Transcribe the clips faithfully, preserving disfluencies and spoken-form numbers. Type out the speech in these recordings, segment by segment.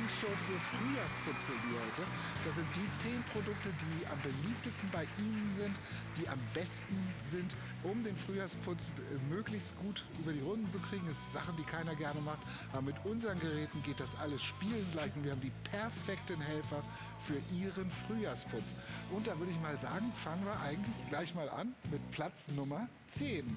zehn-Show für Frühjahrsputz für Sie heute. Das sind die zehn Produkte, die am beliebtesten bei Ihnen sind, die am besten sind, um den Frühjahrsputz äh, möglichst gut über die Runden zu kriegen. Das sind Sachen, die keiner gerne macht. Aber mit unseren Geräten geht das alles spielend gleich und wir haben die perfekten Helfer für Ihren Frühjahrsputz. Und da würde ich mal sagen, fangen wir eigentlich gleich mal an mit Platz Nummer zehn.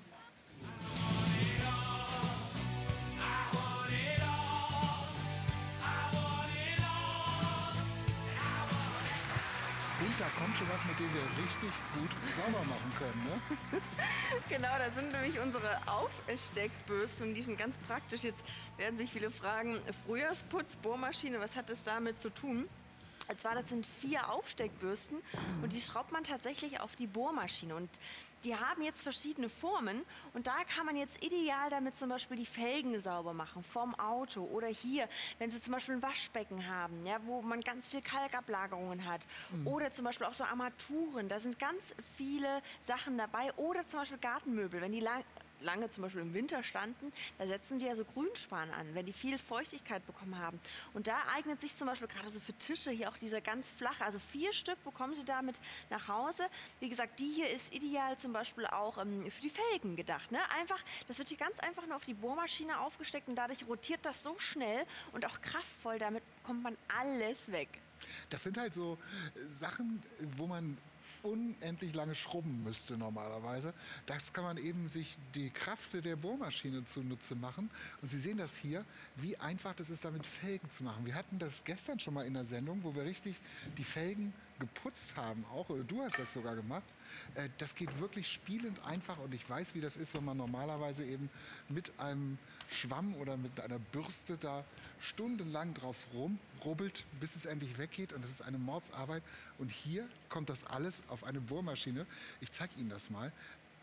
Und da kommt schon was, mit dem wir richtig gut sauber machen können, ne? Genau, das sind nämlich unsere Aufsteckbürsten und die sind ganz praktisch. Jetzt werden sich viele fragen, Frühjahrsputz, Bohrmaschine, was hat das damit zu tun? Und zwar, das sind vier Aufsteckbürsten und die schraubt man tatsächlich auf die Bohrmaschine. Und die haben jetzt verschiedene Formen und da kann man jetzt ideal damit zum Beispiel die Felgen sauber machen vom Auto oder hier, wenn Sie zum Beispiel ein Waschbecken haben, ja, wo man ganz viel Kalkablagerungen hat, mhm. oder zum Beispiel auch so Armaturen, da sind ganz viele Sachen dabei oder zum Beispiel Gartenmöbel, wenn die lang lange zum Beispiel im Winter standen, da setzen die ja so Grünspan an, wenn die viel Feuchtigkeit bekommen haben. Und da eignet sich zum Beispiel gerade so für Tische hier auch dieser ganz flache, also vier Stück bekommen Sie damit nach Hause. Wie gesagt, die hier ist ideal zum Beispiel auch ähm, für die Felgen gedacht. Ne? Einfach, das wird hier ganz einfach nur auf die Bohrmaschine aufgesteckt und dadurch rotiert das so schnell und auch kraftvoll, damit bekommt man alles weg. Das sind halt so Sachen, wo man unendlich lange schrubben müsste normalerweise. Das kann man eben sich die Kraft der Bohrmaschine zunutze machen. Und Sie sehen das hier, wie einfach das ist, damit Felgen zu machen. Wir hatten das gestern schon mal in der Sendung, wo wir richtig die Felgen geputzt haben auch. Oder du hast das sogar gemacht. Das geht wirklich spielend einfach und ich weiß, wie das ist, wenn man normalerweise eben mit einem Schwamm oder mit einer Bürste da stundenlang drauf rumrubbelt, bis es endlich weggeht und das ist eine Mordsarbeit. Und hier kommt das alles auf eine Bohrmaschine. Ich zeige Ihnen das mal.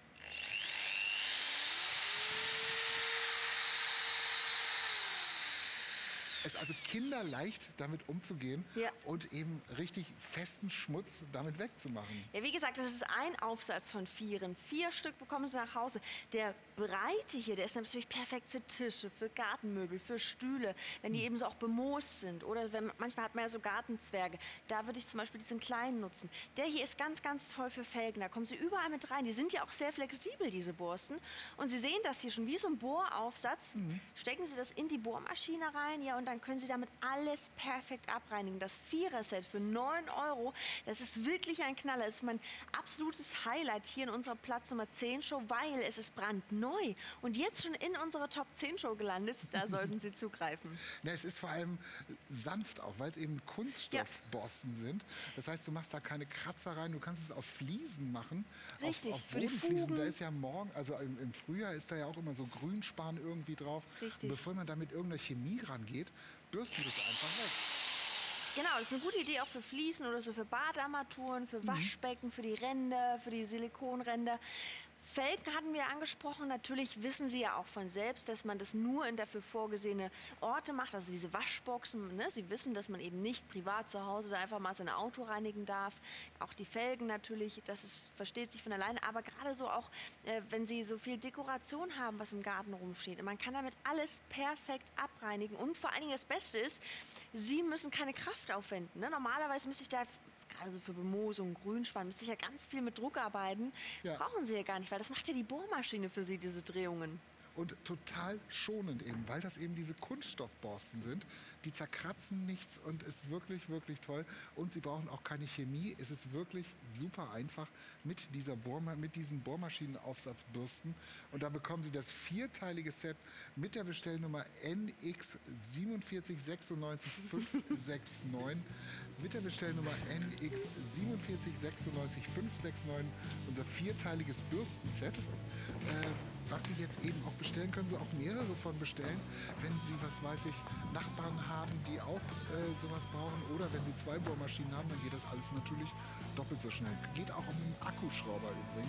Es ist also kinderleicht, damit umzugehen, ja, und eben richtig festen Schmutz damit wegzumachen. Ja, wie gesagt, das ist ein Aufsatz von vieren. Vier Stück bekommen Sie nach Hause. Der Breite hier, der ist natürlich perfekt für Tische, für Gartenmöbel, für Stühle, wenn die hm. eben so auch bemoost sind. Oder wenn, manchmal hat man ja so Gartenzwerge. Da würde ich zum Beispiel diesen kleinen nutzen. Der hier ist ganz, ganz toll für Felgen. Da kommen Sie überall mit rein. Die sind ja auch sehr flexibel, diese Borsten. Und Sie sehen das hier schon wie so ein Bohraufsatz. Hm. Stecken Sie das in die Bohrmaschine rein, ja, und dann können Sie damit alles perfekt abreinigen. Das Vierer-Set für neun Euro, das ist wirklich ein Knaller. Das ist mein absolutes Highlight hier in unserer Platz Nummer zehn Show, weil es ist brandneu und jetzt schon in unserer Top zehn Show gelandet. Da sollten Sie zugreifen. Na, es ist vor allem sanft auch, weil es eben Kunststoffborsten, ja, sind. Das heißt, du machst da keine Kratzer rein, du kannst es auf Fliesen machen. Richtig, auf, auf für die Bodenfliesen. Da ist ja morgen, also im, im Frühjahr ist da ja auch immer so Grünspan irgendwie drauf. Richtig. Und bevor man da mit irgendeiner Chemie rangeht, bürsten das einfach weg. Genau, das ist eine gute Idee auch für Fliesen oder so für Badarmaturen, für Waschbecken, für die Ränder, für die Silikonränder. Felgen hatten wir angesprochen. Natürlich wissen Sie ja auch von selbst, dass man das nur in dafür vorgesehene Orte macht. Also diese Waschboxen. Ne? Sie wissen, dass man eben nicht privat zu Hause da einfach mal sein Auto reinigen darf. Auch die Felgen natürlich, das ist, versteht sich von alleine. Aber gerade so auch, äh, wenn Sie so viel Dekoration haben, was im Garten rumsteht. Man kann damit alles perfekt abreinigen. Und vor allen Dingen das Beste ist, Sie müssen keine Kraft aufwenden. Ne? Normalerweise müsste ich da, gerade so für Bemoosung, Grünspan, müsste ich ja ganz viel mit Druck arbeiten. Ja. Brauchen Sie ja gar nicht, weil das macht ja die Bohrmaschine für Sie, diese Drehungen. Und total schonend eben, weil das eben diese Kunststoffborsten sind. Die zerkratzen nichts und ist wirklich, wirklich toll. Und sie brauchen auch keine Chemie. Es ist wirklich super einfach mit, dieser Bohrma mit diesen Bohrmaschinenaufsatzbürsten. Und da bekommen Sie das vierteilige Set mit der Bestellnummer N X sieben vier sechs neun fünf sechs neun. Mit der Bestellnummer N X sieben vier sechs neun fünf sechs neun. Unser vierteiliges Bürstenset. Äh, was Sie jetzt eben auch bestellen, können Sie auch mehrere von bestellen, wenn Sie, was weiß ich, Nachbarn haben, die auch äh, sowas brauchen. Oder wenn Sie zwei Bohrmaschinen haben, dann geht das alles natürlich doppelt so schnell. Geht auch um einen Akkuschrauber übrigens,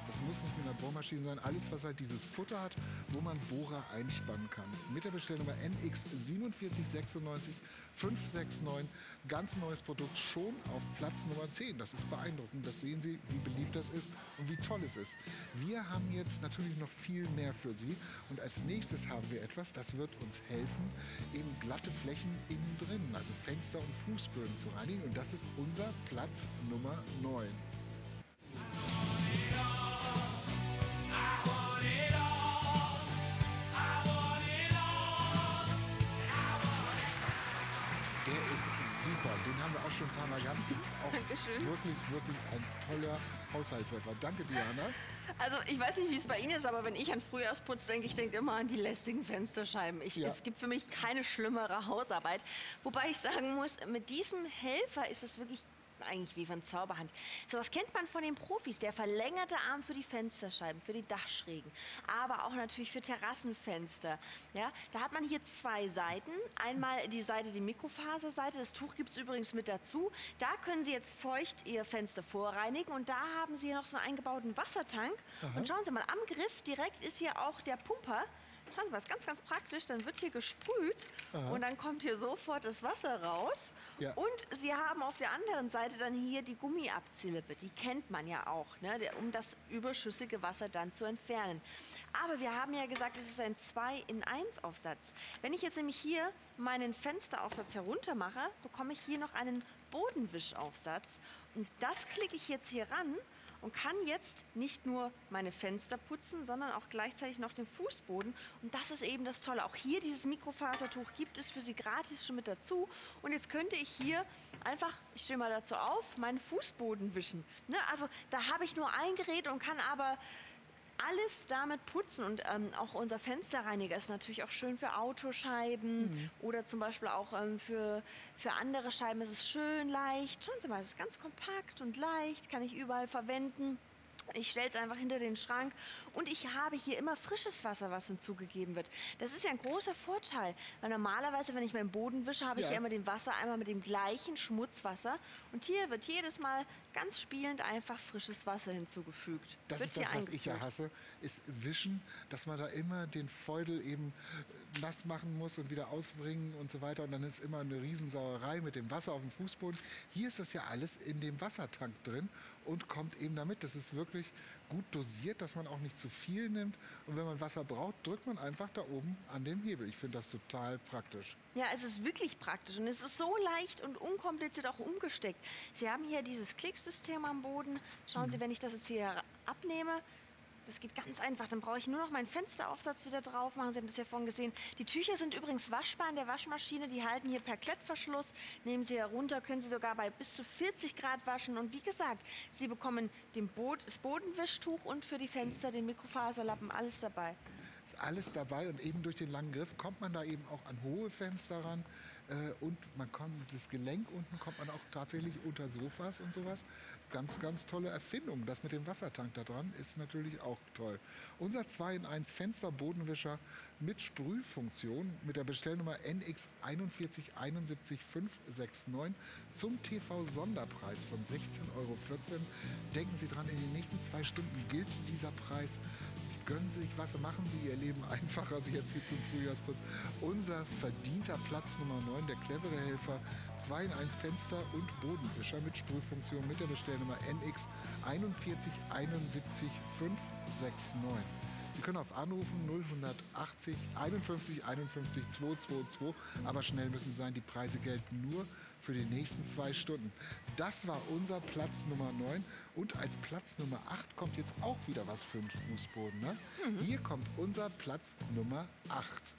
Das muss nicht mit einer Bohrmaschine sein. Alles, was halt dieses Futter hat, wo man Bohrer einspannen kann. Mit der Bestellnummer N X sieben vier sechs neun fünf sechs neun. Ganz neues Produkt, schon auf Platz Nummer zehn. Das ist beeindruckend. Das sehen Sie, wie beliebt das ist und wie toll es ist. Wir haben jetzt natürlich noch viel mehr für Sie. Und als nächstes haben wir etwas, das wird uns helfen, eben glatte Flächen innen drin, also Fenster und Fußböden zu reinigen. Und das ist unser Platz Nummer neun. Super, den haben wir auch schon ein paar Mal gehabt. Das ist auch Dankeschön. wirklich, wirklich ein toller Haushaltshelfer. Danke, Diana. Also ich weiß nicht, wie es bei Ihnen ist, aber wenn ich an Frühjahrsputz denke, ich denke immer an die lästigen Fensterscheiben. Ich, Ja. Es gibt für mich keine schlimmere Hausarbeit. Wobei ich sagen muss, mit diesem Helfer ist es wirklich eigentlich wie von Zauberhand. Sowas kennt man von den Profis, der verlängerte Arm für die Fensterscheiben, für die Dachschrägen, aber auch natürlich für Terrassenfenster. Ja, da hat man hier zwei Seiten. Einmal die Seite, die Mikrofaserseite, das Tuch gibt es übrigens mit dazu. Da können Sie jetzt feucht Ihr Fenster vorreinigen und da haben Sie noch so einen eingebauten Wassertank. Aha. Und schauen Sie mal, am Griff direkt ist hier auch der Pumper. Schauen Sie mal, ist ganz, ganz praktisch. Dann wird hier gesprüht Aha. und dann kommt hier sofort das Wasser raus. Ja. Und Sie haben auf der anderen Seite dann hier die Gummiabzillippe. Die kennt man ja auch, ne, der, um das überschüssige Wasser dann zu entfernen. Aber wir haben ja gesagt, es ist ein zwei in eins Aufsatz. Wenn ich jetzt nämlich hier meinen Fensteraufsatz herunter mache, bekomme ich hier noch einen Bodenwischaufsatz. Und das klicke ich jetzt hier ran und kann jetzt nicht nur meine Fenster putzen, sondern auch gleichzeitig noch den Fußboden. Und das ist eben das Tolle. Auch hier dieses Mikrofasertuch gibt es für Sie gratis schon mit dazu. Und jetzt könnte ich hier einfach, ich stehe mal dazu auf, meinen Fußboden wischen. Ne? Also da habe ich nur ein Gerät und kann aber alles damit putzen. Und ähm, auch unser Fensterreiniger ist natürlich auch schön für Autoscheiben mhm. oder zum Beispiel auch ähm, für, für andere Scheiben ist es schön leicht. Schauen Sie mal, es ist ganz kompakt und leicht, kann ich überall verwenden. Ich stelle es einfach hinter den Schrank und ich habe hier immer frisches Wasser, was hinzugegeben wird. Das ist ja ein großer Vorteil, weil normalerweise, wenn ich meinen Boden wische, habe ich Ja. ja immer den Wassereimer mit dem gleichen Schmutzwasser. Und hier wird jedes Mal ganz spielend einfach frisches Wasser hinzugefügt. Das wird ist das, hier was ich ja eingefüllt. hasse, ist Wischen, dass man da immer den Feudel eben äh, nass machen muss und wieder ausbringen und so weiter. Und dann ist immer eine Riesensauerei mit dem Wasser auf dem Fußboden. Hier ist das ja alles in dem Wassertank drin und kommt eben damit. Das ist wirklich gut dosiert, dass man auch nicht zu viel nimmt. Und wenn man Wasser braucht, drückt man einfach da oben an den Hebel. Ich finde das total praktisch. Ja, es ist wirklich praktisch und es ist so leicht und unkompliziert auch umgesteckt. Sie haben hier dieses Klicksystem am Boden. Schauen Sie, wenn ich das jetzt hier abnehme, das geht ganz einfach. Dann brauche ich nur noch meinen Fensteraufsatz wieder drauf machen. Sie haben das ja vorhin gesehen. Die Tücher sind übrigens waschbar in der Waschmaschine. Die halten hier per Klettverschluss. Nehmen Sie herunter, können Sie sogar bei bis zu vierzig Grad waschen. Und wie gesagt, Sie bekommen den Bo- das Bodenwischtuch und für die Fenster den Mikrofaserlappen, alles dabei. Ist alles dabei und eben durch den langen Griff kommt man da eben auch an hohe Fenster ran äh, und man kommt, das Gelenk unten kommt man auch tatsächlich unter Sofas und sowas. Ganz, ganz tolle Erfindung. Das mit dem Wassertank da dran ist natürlich auch toll. Unser zwei in eins Fenster-Bodenwischer mit Sprühfunktion mit der Bestellnummer N X eins vier eins sieben fünf sechs neun zum T V-Sonderpreis von sechzehn Euro vierzehn. Denken Sie dran, in den nächsten zwei Stunden gilt dieser Preis. Gönnen Sie sich was, machen Sie Ihr Leben einfacher, also jetzt hier zum Frühjahrsputz. Unser verdienter Platz Nummer neun, der clevere Helfer, zwei in eins Fenster- und Bodenwischer mit Sprühfunktion mit der Bestellnummer N X eins vier eins sieben fünf sechs neun. Sie können auf anrufen null achtzig einundfünfzig einundfünfzig zweihundertzweiundzwanzig, aber schnell müssen Sie sein, die Preise gelten nur für die nächsten zwei Stunden. Das war unser Platz Nummer neun und als Platz Nummer acht kommt jetzt auch wieder was für den Fußboden. Ne? Mhm. Hier kommt unser Platz Nummer acht.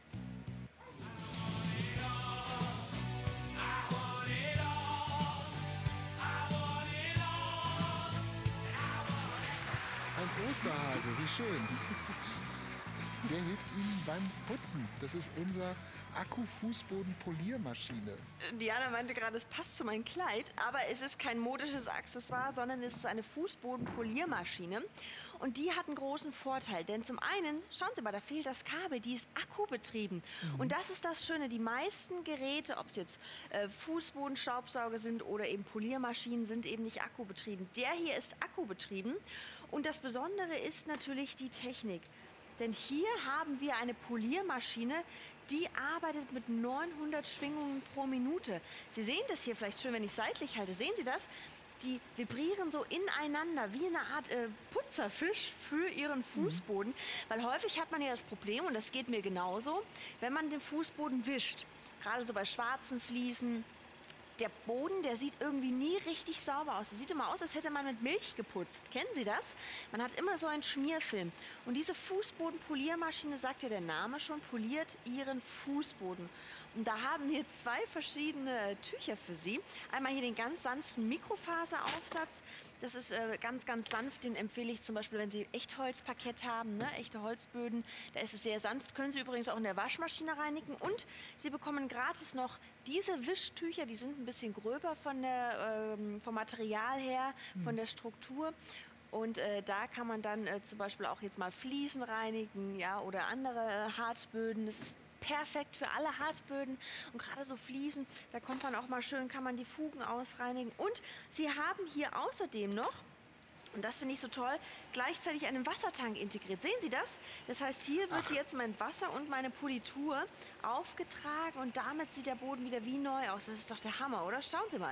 Ein Osterhase, wie schön. Der hilft Ihnen beim Putzen. Das ist unser Akku-Fußboden-Poliermaschine. Diana meinte gerade, es passt zu meinem Kleid, aber es ist kein modisches Accessoire, sondern es ist eine Fußbodenpoliermaschine. Und die hat einen großen Vorteil, denn zum einen, schauen Sie mal, da fehlt das Kabel, die ist akkubetrieben. Mhm. Und das ist das Schöne, die meisten Geräte, ob es jetzt äh, Fußbodenstaubsauger sind oder eben Poliermaschinen, sind eben nicht akkubetrieben. Der hier ist akkubetrieben und das Besondere ist natürlich die Technik. Denn hier haben wir eine Poliermaschine, die arbeitet mit neunhundert Schwingungen pro Minute. Sie sehen das hier vielleicht schön, wenn ich seitlich halte. Sehen Sie das? Die vibrieren so ineinander wie eine Art äh, Putzerfisch für Ihren Fußboden. Mhm. Weil häufig hat man ja das Problem, und das geht mir genauso, wenn man den Fußboden wischt, gerade so bei schwarzen Fliesen, der Boden, der sieht irgendwie nie richtig sauber aus. Es sieht immer aus, als hätte man mit Milch geputzt. Kennen Sie das? Man hat immer so einen Schmierfilm. Und diese Fußbodenpoliermaschine, sagt ja der Name schon, poliert Ihren Fußboden. Und da haben wir zwei verschiedene Tücher für Sie. Einmal hier den ganz sanften Mikrofaseraufsatz. Das ist äh, ganz, ganz sanft. Den empfehle ich zum Beispiel, wenn Sie Echtholzparkett haben, ne? Echte Holzböden. Da ist es sehr sanft. Können Sie übrigens auch in der Waschmaschine reinigen. Und Sie bekommen gratis noch diese Wischtücher. Die sind ein bisschen gröber von der, ähm, vom Material her, von der Struktur. Und äh, da kann man dann äh, zum Beispiel auch jetzt mal Fliesen reinigen, ja, oder andere äh, Hartböden. Das ist perfekt für alle Hartböden und gerade so Fliesen, da kommt man auch mal schön, kann man die Fugen ausreinigen. Und Sie haben hier außerdem noch, und das finde ich so toll, gleichzeitig einen Wassertank integriert. Sehen Sie das? Das heißt, hier wird Ach. jetzt mein Wasser und meine Politur aufgetragen und damit sieht der Boden wieder wie neu aus. Das ist doch der Hammer, oder? Schauen Sie mal.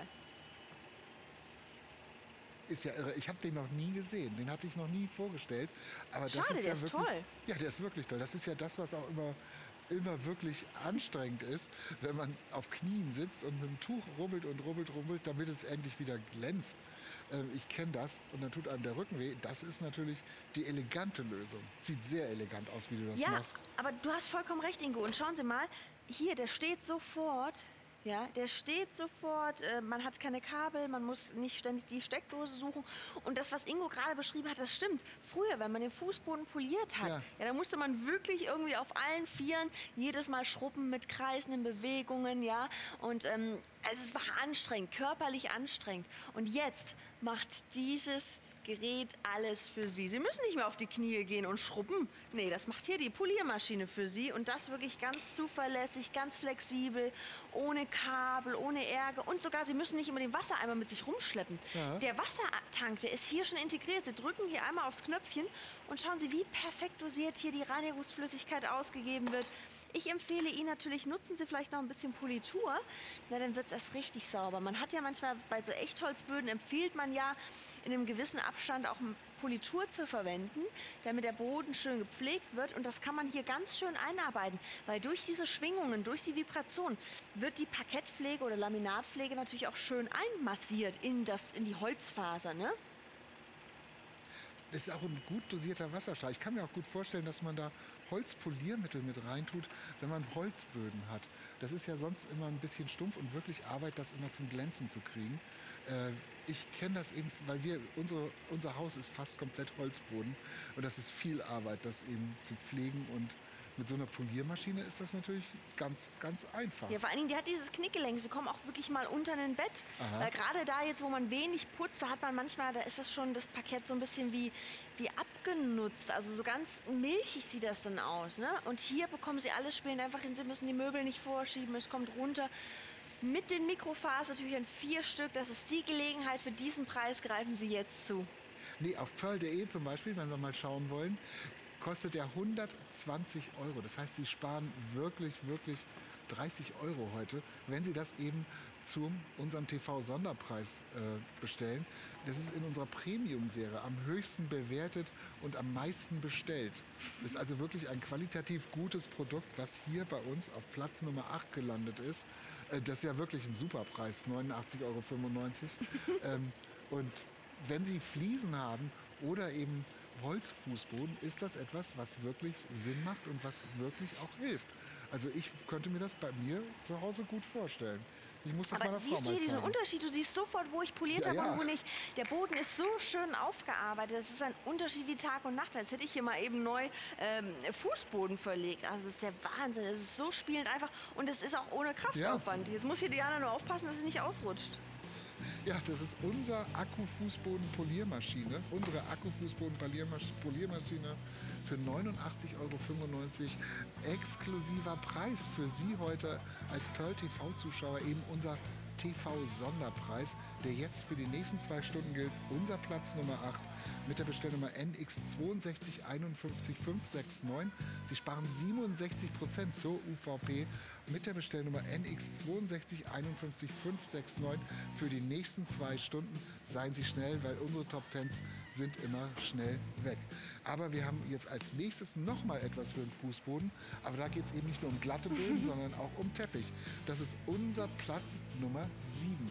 Ist ja irre. Ich habe den noch nie gesehen. Den hatte ich noch nie vorgestellt. Aber das Schade, ist der ja ist wirklich, toll. Ja, der ist wirklich toll. Das ist ja das, was auch immer, immer wirklich anstrengend ist, wenn man auf Knien sitzt und mit dem Tuch rubbelt und rubbelt, rubbelt, damit es endlich wieder glänzt. Ähm, ich kenne das und dann tut einem der Rücken weh. Das ist natürlich die elegante Lösung. Sieht sehr elegant aus, wie du das Ja, machst. aber du hast vollkommen recht, Ingo. Und schauen Sie mal, hier, der steht sofort. Ja, der steht sofort, äh, man hat keine Kabel, man muss nicht ständig die Steckdose suchen. Und das, was Ingo gerade beschrieben hat, das stimmt. Früher, wenn man den Fußboden poliert hat, Ja. ja, da musste man wirklich irgendwie auf allen Vieren jedes Mal schrubben mit kreisenden Bewegungen, ja. Und ähm, also es war anstrengend, körperlich anstrengend. Und jetzt macht dieses Gerät alles für Sie. Sie müssen nicht mehr auf die Knie gehen und schrubben. Nee, das macht hier die Poliermaschine für Sie und das wirklich ganz zuverlässig, ganz flexibel, ohne Kabel, ohne Ärger und sogar, Sie müssen nicht immer den Wassereimer mit sich rumschleppen. Ja. Der Wassertank, der ist hier schon integriert. Sie drücken hier einmal aufs Knöpfchen und schauen Sie, wie perfekt dosiert hier die Reinigungsflüssigkeit ausgegeben wird. Ich empfehle Ihnen natürlich, nutzen Sie vielleicht noch ein bisschen Politur, na, dann wird es erst richtig sauber. Man hat ja manchmal bei so Echtholzböden, empfiehlt man ja in einem gewissen Abstand auch Politur zu verwenden, damit der Boden schön gepflegt wird. Und das kann man hier ganz schön einarbeiten, weil durch diese Schwingungen, durch die Vibration wird die Parkettpflege oder Laminatpflege natürlich auch schön einmassiert in, das, in die Holzfaser, ne? Das ist auch ein gut dosierter Wasserstrahl. Ich kann mir auch gut vorstellen, dass man da Holzpoliermittel mit reintut, wenn man Holzböden hat. Das ist ja sonst immer ein bisschen stumpf und wirklich Arbeit, das immer zum Glänzen zu kriegen. Äh, ich kenne das eben, weil wir, unsere, unser Haus ist fast komplett Holzboden und das ist viel Arbeit, das eben zu pflegen und mit so einer Poliermaschine ist das natürlich ganz, ganz einfach. Ja, vor allen Dingen, die hat dieses Knickgelenk. Sie kommen auch wirklich mal unter ein Bett. Weil gerade da jetzt, wo man wenig putzt, da hat man manchmal, da ist das schon das Parkett so ein bisschen wie, wie abgenutzt. Also so ganz milchig sieht das dann aus. Ne? Und hier bekommen Sie alles spielen einfach hin. Sie müssen die Möbel nicht vorschieben, es kommt runter. Mit den Mikrofasertüchern, vier Stück. Das ist die Gelegenheit. Für diesen Preis greifen Sie jetzt zu. Nee, auf Pearl punkt de zum Beispiel, wenn wir mal schauen wollen, kostet der hundertzwanzig Euro. Das heißt, Sie sparen wirklich, wirklich dreißig Euro heute, wenn Sie das eben zu unserem T V-Sonderpreis äh, bestellen. Das ist in unserer Premium-Serie am höchsten bewertet und am meisten bestellt. Das ist also wirklich ein qualitativ gutes Produkt, was hier bei uns auf Platz Nummer acht gelandet ist. Äh, das ist ja wirklich ein super Preis, neunundachtzig Euro fünfundneunzig. ähm, und wenn Sie Fliesen haben oder eben Holzfußboden, ist das etwas, was wirklich Sinn macht und was wirklich auch hilft. Also ich könnte mir das bei mir zu Hause gut vorstellen. Ich muss das Aber meiner Frau siehst du mal hier diesen zeigen. Unterschied? Du siehst sofort, wo ich poliert Ja, habe ja. und wo nicht. Der Boden ist so schön aufgearbeitet. Das ist ein Unterschied wie Tag und Nacht. Als hätte ich hier mal eben neu ähm, Fußboden verlegt. Also das ist der Wahnsinn. Es ist so spielend einfach und es ist auch ohne Kraftaufwand. Jetzt muss hier Diana nur aufpassen, dass es nicht ausrutscht. Ja, das ist unser Akkufußboden-Poliermaschine. Unsere Akkufußboden-Poliermaschine für neunundachtzig Euro fünfundneunzig. Exklusiver Preis für Sie heute als Pearl T V-Zuschauer. Eben unser T V-Sonderpreis, der jetzt für die nächsten zwei Stunden gilt. Unser Platz Nummer acht mit der Bestellnummer N X zwei zwei eins fünf fünf sechs neun. Sie sparen siebenundsechzig Prozent zur U V P mit der Bestellnummer N X zwei zwei eins fünf fünf sechs neun für die nächsten zwei Stunden. Seien Sie schnell, weil unsere Top Tens sind immer schnell weg. Aber wir haben jetzt als nächstes noch mal etwas für den Fußboden. Aber da geht es eben nicht nur um glatte Böden, sondern auch um Teppich. Das ist unser Platz Nummer sieben.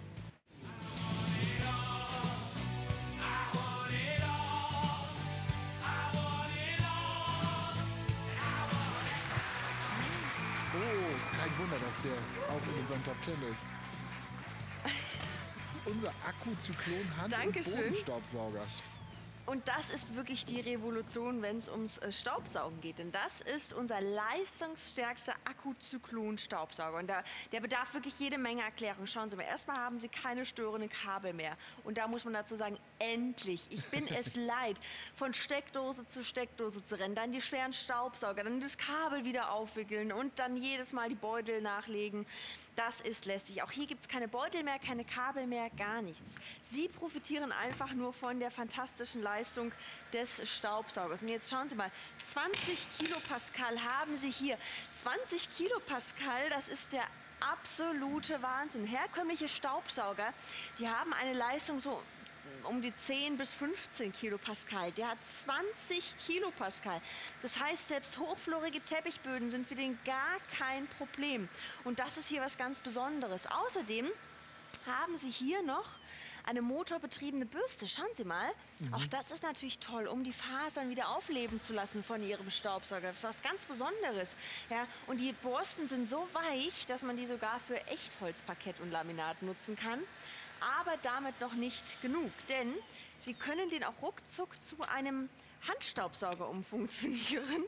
Kein Wunder, dass der auch in unseren Top Ten ist. Das ist unser Akku-Zyklon-Hand- und Dankeschön. Bodenstaubsauger. Und das ist wirklich die Revolution, wenn es ums äh, Staubsaugen geht. Denn das ist unser leistungsstärkster Akkuzyklon-Staubsauger. Und da, der bedarf wirklich jede Menge Erklärung. Schauen Sie mal, erstmal haben Sie keine störenden Kabel mehr. Und da muss man dazu sagen, endlich, ich bin es leid, von Steckdose zu Steckdose zu rennen, dann die schweren Staubsauger, dann das Kabel wieder aufwickeln und dann jedes Mal die Beutel nachlegen. Das ist lästig. Auch hier gibt es keine Beutel mehr, keine Kabel mehr, gar nichts. Sie profitieren einfach nur von der fantastischen Leistung des Staubsaugers. Und jetzt schauen Sie mal, zwanzig Kilopascal haben Sie hier. zwanzig Kilopascal, das ist der absolute Wahnsinn. Herkömmliche Staubsauger, die haben eine Leistung so um die zehn bis fünfzehn Kilopascal. Der hat zwanzig Kilopascal. Das heißt, selbst hochflorige Teppichböden sind für den gar kein Problem. Und das ist hier was ganz Besonderes. Außerdem haben Sie hier noch eine motorbetriebene Bürste. Schauen Sie mal, mhm. auch das ist natürlich toll, um die Fasern wieder aufleben zu lassen von Ihrem Staubsauger. Das ist was ganz Besonderes. Ja? Und die Borsten sind so weich, dass man die sogar für Echtholzparkett und Laminat nutzen kann. Aber damit noch nicht genug, denn Sie können den auch ruckzuck zu einem Handstaubsauger umfunktionieren.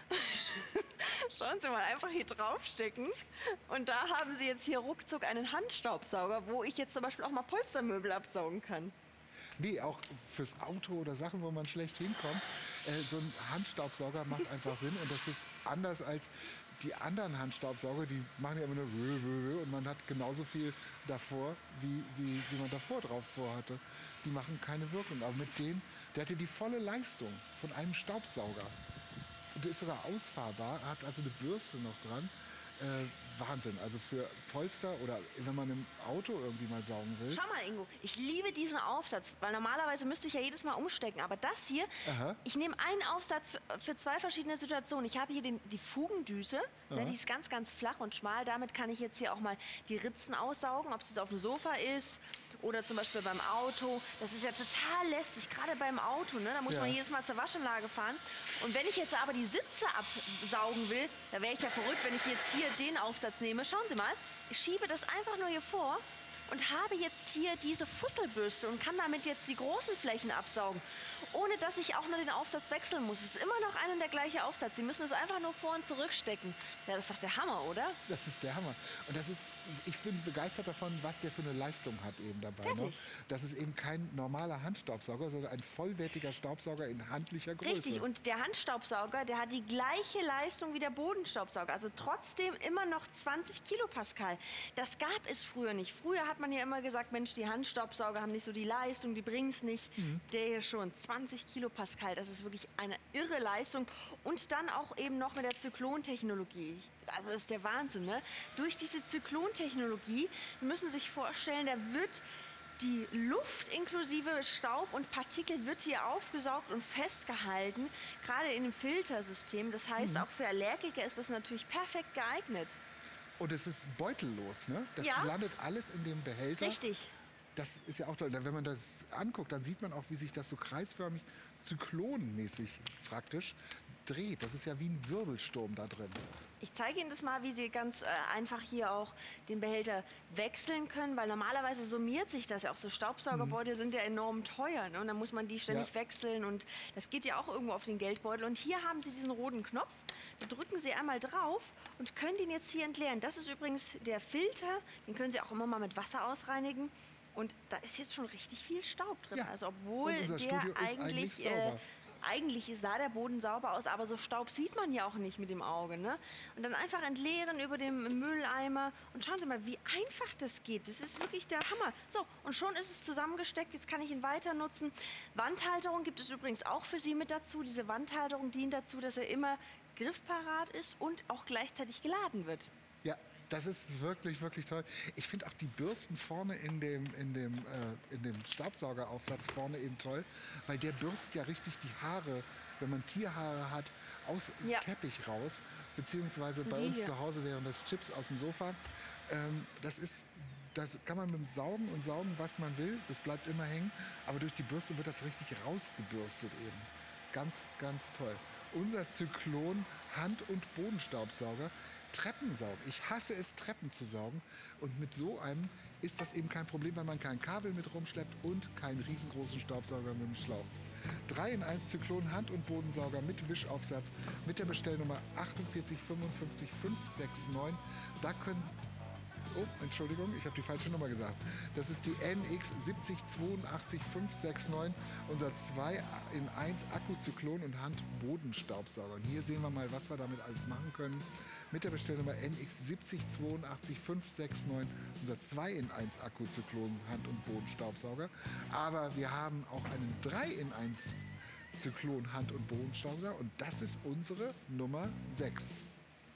Schauen Sie mal, einfach hier draufstecken und da haben Sie jetzt hier ruckzuck einen Handstaubsauger, wo ich jetzt zum Beispiel auch mal Polstermöbel absaugen kann. Nee, auch fürs Auto oder Sachen, wo man schlecht hinkommt. Äh, so ein Handstaubsauger macht einfach Sinn und das ist anders als die anderen Handstaubsauger, die machen ja immer nur wö, wö, wö, und man hat genauso viel davor, wie, wie, wie man davor drauf vorhatte. Die machen keine Wirkung. Aber mit denen, der hat ja die volle Leistung von einem Staubsauger. Und der ist sogar ausfahrbar, hat also eine Bürste noch dran. Äh, Wahnsinn, also für Polster oder wenn man im Auto irgendwie mal saugen will. Schau mal, Ingo, ich liebe diesen Aufsatz, weil normalerweise müsste ich ja jedes Mal umstecken. Aber das hier, Aha. ich nehme einen Aufsatz für, für zwei verschiedene Situationen. Ich habe hier den, die Fugendüse, ne, die ist ganz, ganz flach und schmal. Damit kann ich jetzt hier auch mal die Ritzen aussaugen, ob es jetzt auf dem Sofa ist oder zum Beispiel beim Auto. Das ist ja total lästig, gerade beim Auto. Ne? Da muss Ja. man jedes Mal zur Waschanlage fahren. Und wenn ich jetzt aber die Sitze absaugen will, da wäre ich ja verrückt, wenn ich jetzt hier den Aufsatz nehme. Schauen Sie mal, ich schiebe das einfach nur hier vor und habe jetzt hier diese Fusselbürste und kann damit jetzt die großen Flächen absaugen, ohne dass ich auch nur den Aufsatz wechseln muss. Es ist immer noch ein und der gleiche Aufsatz. Sie müssen es einfach nur vor und zurückstecken. Ja, das ist doch der Hammer, oder? Das ist der Hammer. Und das ist, ich bin begeistert davon, was der für eine Leistung hat eben dabei. Ne? Fertig. Das ist eben kein normaler Handstaubsauger, sondern ein vollwertiger Staubsauger in handlicher Größe. Richtig, und der Handstaubsauger, der hat die gleiche Leistung wie der Bodenstaubsauger. Also trotzdem immer noch zwanzig Kilopascal. Das gab es früher nicht. Früher hat man ja immer gesagt, Mensch, die Handstaubsauger haben nicht so die Leistung, die bringen es nicht. Mhm. Der hier schon, zwanzig Kilopascal, das ist wirklich eine irre Leistung. Und dann auch eben noch mit der Zyklon-Technologie. Also das ist der Wahnsinn, ne? Durch diese Zyklon-Technologie, müssen Sie sich vorstellen, da wird die Luft inklusive Staub und Partikel wird hier aufgesaugt und festgehalten, gerade in dem Filtersystem. Das heißt, mhm. auch für Allergiker ist das natürlich perfekt geeignet. Und es ist beutellos, ne? Das Ja. landet alles in dem Behälter. Richtig. Das ist ja auch toll. Wenn man das anguckt, dann sieht man auch, wie sich das so kreisförmig, zyklonenmäßig praktisch dreht. Das ist ja wie ein Wirbelsturm da drin. Ich zeige Ihnen das mal, wie Sie ganz äh, einfach hier auch den Behälter wechseln können, weil normalerweise summiert sich das ja auch. So Staubsaugerbeutel mhm. sind ja enorm teuer, ne? Und dann muss man die ständig ja. wechseln und das geht ja auch irgendwo auf den Geldbeutel. Und hier haben Sie diesen roten Knopf, da drücken Sie einmal drauf und können den jetzt hier entleeren. Das ist übrigens der Filter, den können Sie auch immer mal mit Wasser ausreinigen. Und da ist jetzt schon richtig viel Staub drin. Ja. Also obwohl der Studio eigentlich, eigentlich äh, eigentlich sah der Boden sauber aus, aber so Staub sieht man ja auch nicht mit dem Auge. Ne? Und dann einfach entleeren über dem Mülleimer. Und schauen Sie mal, wie einfach das geht. Das ist wirklich der Hammer. So, und schon ist es zusammengesteckt. Jetzt kann ich ihn weiter nutzen. Wandhalterung gibt es übrigens auch für Sie mit dazu. Diese Wandhalterung dient dazu, dass er immer griffparat ist und auch gleichzeitig geladen wird. Ja. Das ist wirklich, wirklich toll. Ich finde auch die Bürsten vorne in dem, in dem, äh, in dem Staubsaugeraufsatz vorne eben toll, weil der bürstet ja richtig die Haare, wenn man Tierhaare hat, aus ja. Teppich raus. Beziehungsweise bei uns hier zu Hause wären das Chips aus dem Sofa. Ähm, das ist, das kann man mit dem Saugen und saugen, was man will. Das bleibt immer hängen. Aber durch die Bürste wird das richtig rausgebürstet eben. Ganz, ganz toll. Unser Zyklon Hand- und Bodenstaubsauger. Treppensaug. Ich hasse es, Treppen zu saugen. Und mit so einem ist das eben kein Problem, weil man kein Kabel mit rumschleppt und keinen riesengroßen Staubsauger mit dem Schlauch. drei in eins Zyklon Hand- und Bodensauger mit Wischaufsatz mit der Bestellnummer achtundvierzig fünfundfünfzig fünfhundertneunundsechzig. Da können Sie Oh, Entschuldigung, ich habe die falsche Nummer gesagt. Das ist die N X siebzig zweiundachtzig fünfhunderneunundsechzig, unser zwei in eins Akkuzyklon und Hand-Bodenstaubsauger. Und hier sehen wir mal, was wir damit alles machen können. Mit der Bestellnummer N X siebzig zweiundachtzig fünfhunderneunundsechzig, unser zwei in eins Akkuzyklon Hand- und Bodenstaubsauger. Aber wir haben auch einen drei in eins Zyklon Hand- und Bodenstaubsauger und das ist unsere Nummer sechs.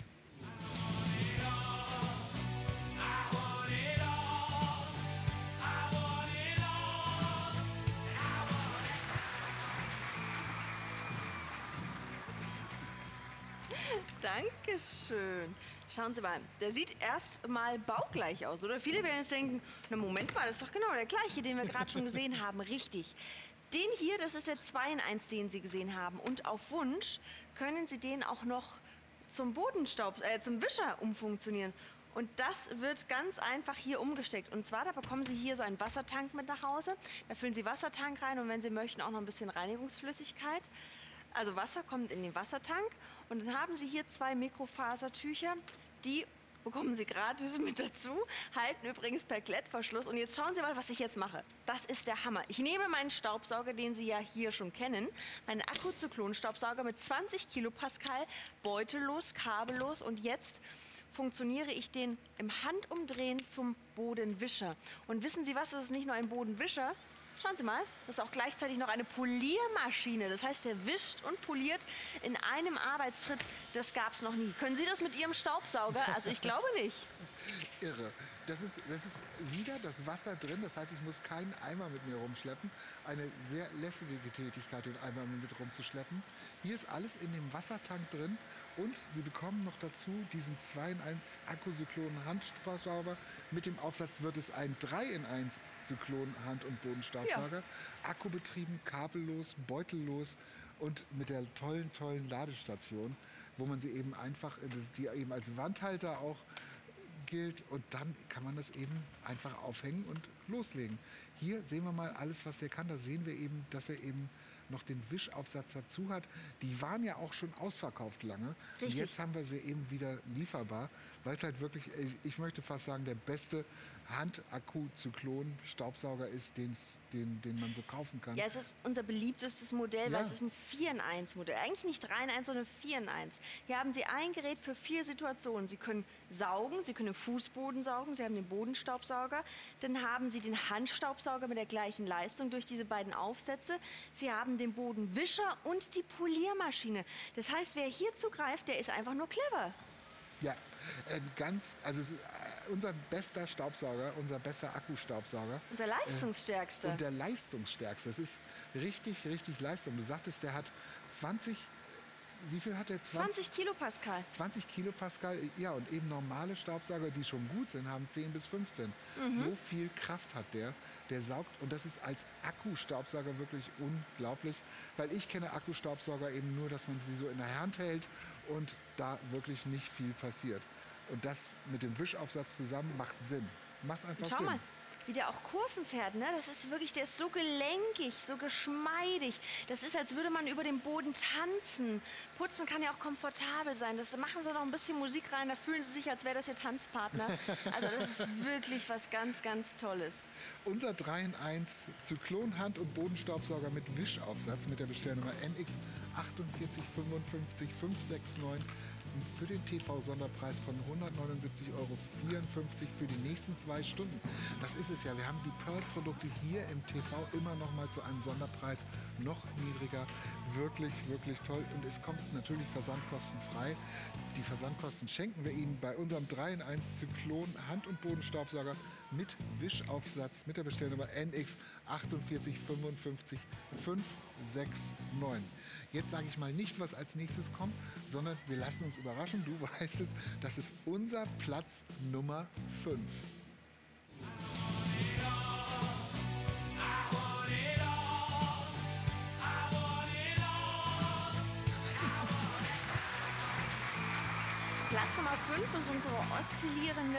Dankeschön. Schauen Sie mal, der sieht erst mal baugleich aus, oder? Viele werden jetzt denken, na Moment mal, das ist doch genau der gleiche, den wir gerade schon gesehen haben. Richtig. Den hier, das ist der zwei in eins, den Sie gesehen haben. Und auf Wunsch können Sie den auch noch zum Bodenstaub, äh, zum Wischer umfunktionieren. Und das wird ganz einfach hier umgesteckt. Und zwar, da bekommen Sie hier so einen Wassertank mit nach Hause. Da füllen Sie Wassertank rein und wenn Sie möchten, auch noch ein bisschen Reinigungsflüssigkeit. Also Wasser kommt in den Wassertank und dann haben Sie hier zwei Mikrofasertücher, die bekommen Sie gratis mit dazu, halten übrigens per Klettverschluss. Und jetzt schauen Sie mal, was ich jetzt mache. Das ist der Hammer. Ich nehme meinen Staubsauger, den Sie ja hier schon kennen, meinen Akkuzyklon-Staubsauger mit zwanzig Kilopascal, beutellos, kabellos und jetzt funktioniere ich den im Handumdrehen zum Bodenwischer. Und wissen Sie was, das ist nicht nur ein Bodenwischer. Schauen Sie mal, das ist auch gleichzeitig noch eine Poliermaschine. Das heißt, der wischt und poliert in einem Arbeitsschritt. Das gab es noch nie. Können Sie das mit Ihrem Staubsauger? Also ich glaube nicht. Irre. Das ist, das ist wieder das Wasser drin. Das heißt, ich muss keinen Eimer mit mir rumschleppen. Eine sehr lästige Tätigkeit, den Eimer mit rumzuschleppen. Hier ist alles in dem Wassertank drin. Und Sie bekommen noch dazu diesen zwei in eins Akkuzyklon Handstaubsauger. Mit dem Aufsatz wird es ein drei in eins Zyklon Hand- und Bodenstaubsauger. Ja. Akkubetrieben, kabellos, beutellos und mit der tollen, tollen Ladestation, wo man sie eben einfach, die eben als Wandhalter auch gilt. Und dann kann man das eben einfach aufhängen und loslegen. Hier sehen wir mal alles, was der kann. Da sehen wir eben, dass er eben noch den Wischaufsatz dazu hat. Die waren ja auch schon ausverkauft lange. Richtig. Und jetzt haben wir sie eben wieder lieferbar, weil es halt wirklich, ich möchte fast sagen, der beste Hand-Akku-Zyklon-Staubsauger ist, den, den man so kaufen kann. Ja, es ist unser beliebtestes Modell, Ja. weil es ist ein vier in eins Modell. Eigentlich nicht drei in eins, sondern vier in eins. Hier haben Sie ein Gerät für vier Situationen. Sie können saugen, Sie können den Fußboden saugen, Sie haben den Bodenstaubsauger, dann haben Sie den Handstaubsauger mit der gleichen Leistung durch diese beiden Aufsätze. Sie haben den Bodenwischer und die Poliermaschine. Das heißt, wer hier zugreift, der ist einfach nur clever. Ja, äh, ganz, also es ist, äh, unser bester Staubsauger, unser bester Akkustaubsauger. Unser leistungsstärkste. Äh, und der leistungsstärkste. Das ist richtig, richtig Leistung. Du sagtest, der hat zwanzig, wie viel hat der? zwanzig Kilopascal. zwanzig Kilopascal, ja, und eben normale Staubsauger, die schon gut sind, haben zehn bis fünfzehn. Mhm. So viel Kraft hat der. Der saugt, und das ist als Akkustaubsauger wirklich unglaublich, weil ich kenne Akkustaubsauger eben nur, dass man sie so in der Hand hält und da wirklich nicht viel passiert. Und das mit dem Wischaufsatz zusammen macht Sinn. Macht einfach Schau Sinn. mal, wie der auch Kurven fährt, ne? Das ist wirklich, der ist so gelenkig, so geschmeidig. Das ist, als würde man über dem Boden tanzen. Putzen kann ja auch komfortabel sein. Das machen sie noch ein bisschen Musik rein, da fühlen sie sich, als wäre das ihr Tanzpartner. Also das ist wirklich was ganz, ganz Tolles. Unser drei in eins Zyklon Hand- und Bodenstaubsauger mit Wischaufsatz mit der Bestellnummer N X vier acht fünf fünf fünf sechs neun für den T V-Sonderpreis von hundertneunundsiebzig Euro vierundfünfzig für die nächsten zwei Stunden. Das ist es ja. Wir haben die Pearl-Produkte hier im T V immer noch mal zu einem Sonderpreis noch niedriger. Wirklich, wirklich toll. Und es kommt natürlich versandkostenfrei. Die Versandkosten schenken wir Ihnen bei unserem drei in eins Zyklon Hand- und Bodenstaubsauger mit Wischaufsatz mit der Bestellnummer N X vier acht fünf fünf fünf sechs neun. Jetzt sage ich mal nicht, was als nächstes kommt, sondern wir lassen uns überraschen. Du weißt es, das ist unser Platz Nummer fünf. Platz Nummer fünf ist unsere oszillierende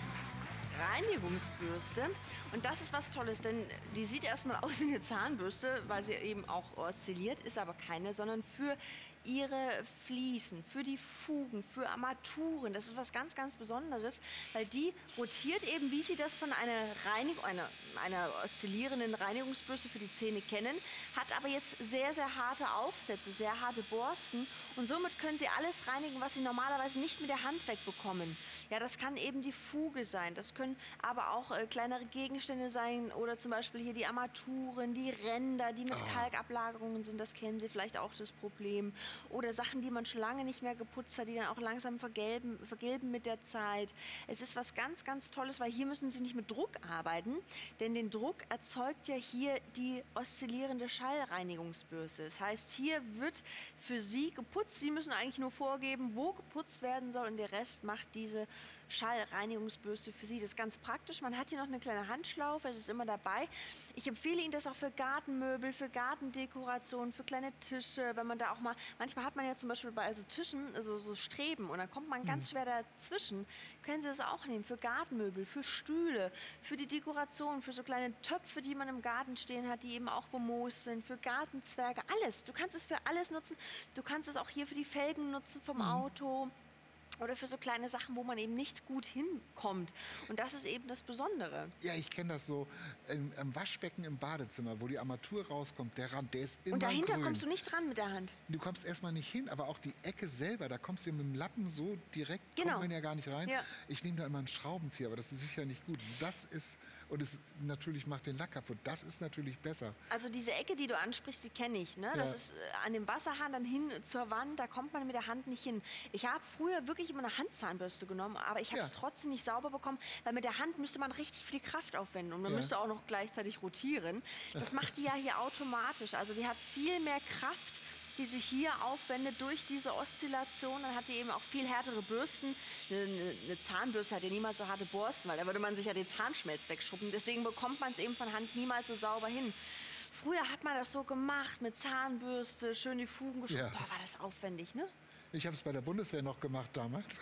Reinigungsbürste. Und das ist was Tolles, denn die sieht erstmal aus wie eine Zahnbürste, weil sie eben auch oszilliert, ist aber keine, sondern für ihre Fliesen, für die Fugen, für Armaturen. Das ist was ganz, ganz Besonderes, weil die rotiert eben, wie Sie das von einer, Reinig einer, einer oszillierenden Reinigungsbürste für die Zähne kennen, hat aber jetzt sehr, sehr harte Aufsätze, sehr harte Borsten und somit können Sie alles reinigen, was Sie normalerweise nicht mit der Hand wegbekommen. Ja, das kann eben die Fuge sein, das können aber auch äh, kleinere Gegenstände sein oder zum Beispiel hier die Armaturen, die Ränder, die mit Oh. Kalkablagerungen sind, das kennen Sie vielleicht auch das Problem. Oder Sachen, die man schon lange nicht mehr geputzt hat, die dann auch langsam vergelben, vergilben mit der Zeit. Es ist was ganz, ganz Tolles, weil hier müssen Sie nicht mit Druck arbeiten, denn den Druck erzeugt ja hier die oszillierende Schallreinigungsbürste. Das heißt, hier wird für Sie geputzt. Sie müssen eigentlich nur vorgeben, wo geputzt werden soll und der Rest macht diese Schallreinigungsbürste für Sie. Das ist ganz praktisch. Man hat hier noch eine kleine Handschlaufe, es ist immer dabei. Ich empfehle Ihnen das auch für Gartenmöbel, für Gartendekoration, für kleine Tische, wenn man da auch mal, manchmal hat man ja zum Beispiel bei also Tischen so, so Streben und dann kommt man ganz schwer dazwischen. Können Sie das auch nehmen für Gartenmöbel, für Stühle, für die Dekoration, für so kleine Töpfe, die man im Garten stehen hat, die eben auch bemoost sind, für Gartenzwerge, alles. Du kannst es für alles nutzen. Du kannst es auch hier für die Felgen nutzen vom Auto. Oder für so kleine Sachen, wo man eben nicht gut hinkommt. Und das ist eben das Besondere. Ja, ich kenne das so im, im Waschbecken im Badezimmer, wo die Armatur rauskommt, der Rand, der ist immer Und dahinter grün. kommst du nicht ran mit der Hand. Du kommst erstmal nicht hin, aber auch die Ecke selber, da kommst du mit dem Lappen so direkt, Genau. kommt man ja gar nicht rein. Ja. Ich nehme da immer einen Schraubenzieher, aber das ist sicher nicht gut. Das ist, und es natürlich macht den Lack kaputt, das ist natürlich besser. Also diese Ecke, die du ansprichst, die kenne ich. Ne? Das Ja. ist äh, an dem Wasserhahn dann hin zur Wand, da kommt man mit der Hand nicht hin. Ich habe früher wirklich immer eine Handzahnbürste genommen, aber ich habe es Ja. trotzdem nicht sauber bekommen, weil mit der Hand müsste man richtig viel Kraft aufwenden und man Ja. müsste auch noch gleichzeitig rotieren. Das macht die ja hier automatisch. Also die hat viel mehr Kraft, die sich hier aufwendet durch diese Oszillation. Dann hat die eben auch viel härtere Bürsten. Eine, eine, eine Zahnbürste hat ja niemals so harte Borsten, weil da würde man sich ja den Zahnschmelz wegschrubben. Deswegen bekommt man es eben von Hand niemals so sauber hin. Früher hat man das so gemacht mit Zahnbürste, schön die Fugen geschrubbt. Ja. Boah, war das aufwendig, ne? Ich habe es bei der Bundeswehr noch gemacht damals.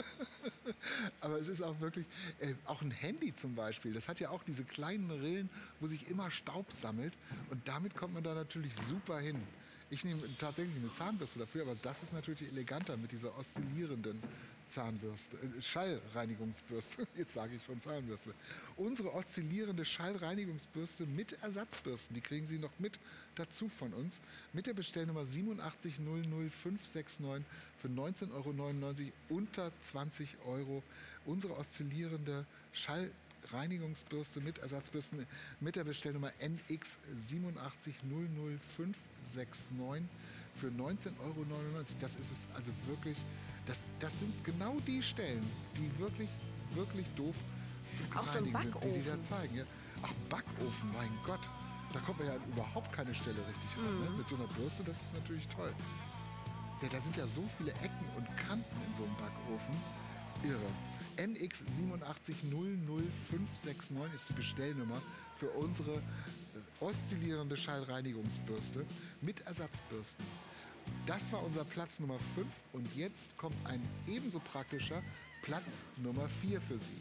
Aber es ist auch wirklich, äh, auch ein Handy zum Beispiel, das hat ja auch diese kleinen Rillen, wo sich immer Staub sammelt. Und damit kommt man da natürlich super hin. Ich nehme tatsächlich eine Zahnbürste dafür, aber das ist natürlich eleganter mit dieser oszillierenden Zahnbürste, äh, Schallreinigungsbürste. Jetzt sage ich schon Zahnbürste. Unsere oszillierende Schallreinigungsbürste mit Ersatzbürsten, die kriegen Sie noch mit dazu von uns. Mit der Bestellnummer sieben acht null null fünf sechs neun für neunzehn Euro neunundneunzig, unter zwanzig Euro. Unsere oszillierende Schallreinigungsbürste mit Ersatzbürsten mit der Bestellnummer N X sieben acht null null fünf sechs neun für neunzehn Euro neunundneunzig. Das ist es also wirklich, das, das sind genau die Stellen, die wirklich, wirklich doof zum Auch so ein Reinigen sind, die die da Backofen. zeigen. Ja. Ach, Backofen, mein Gott. Da kommt man ja an überhaupt keine Stelle richtig ran. Ne? Mit so einer Bürste, das ist natürlich toll. Ja, da sind ja so viele Ecken und Kanten in so einem Backofen. Irre. N X sieben acht null null fünf sechs neun ist die Bestellnummer für unsere oszillierende Schallreinigungsbürste mit Ersatzbürsten. Das war unser Platz Nummer fünf und jetzt kommt ein ebenso praktischer Platz Nummer vier für Sie.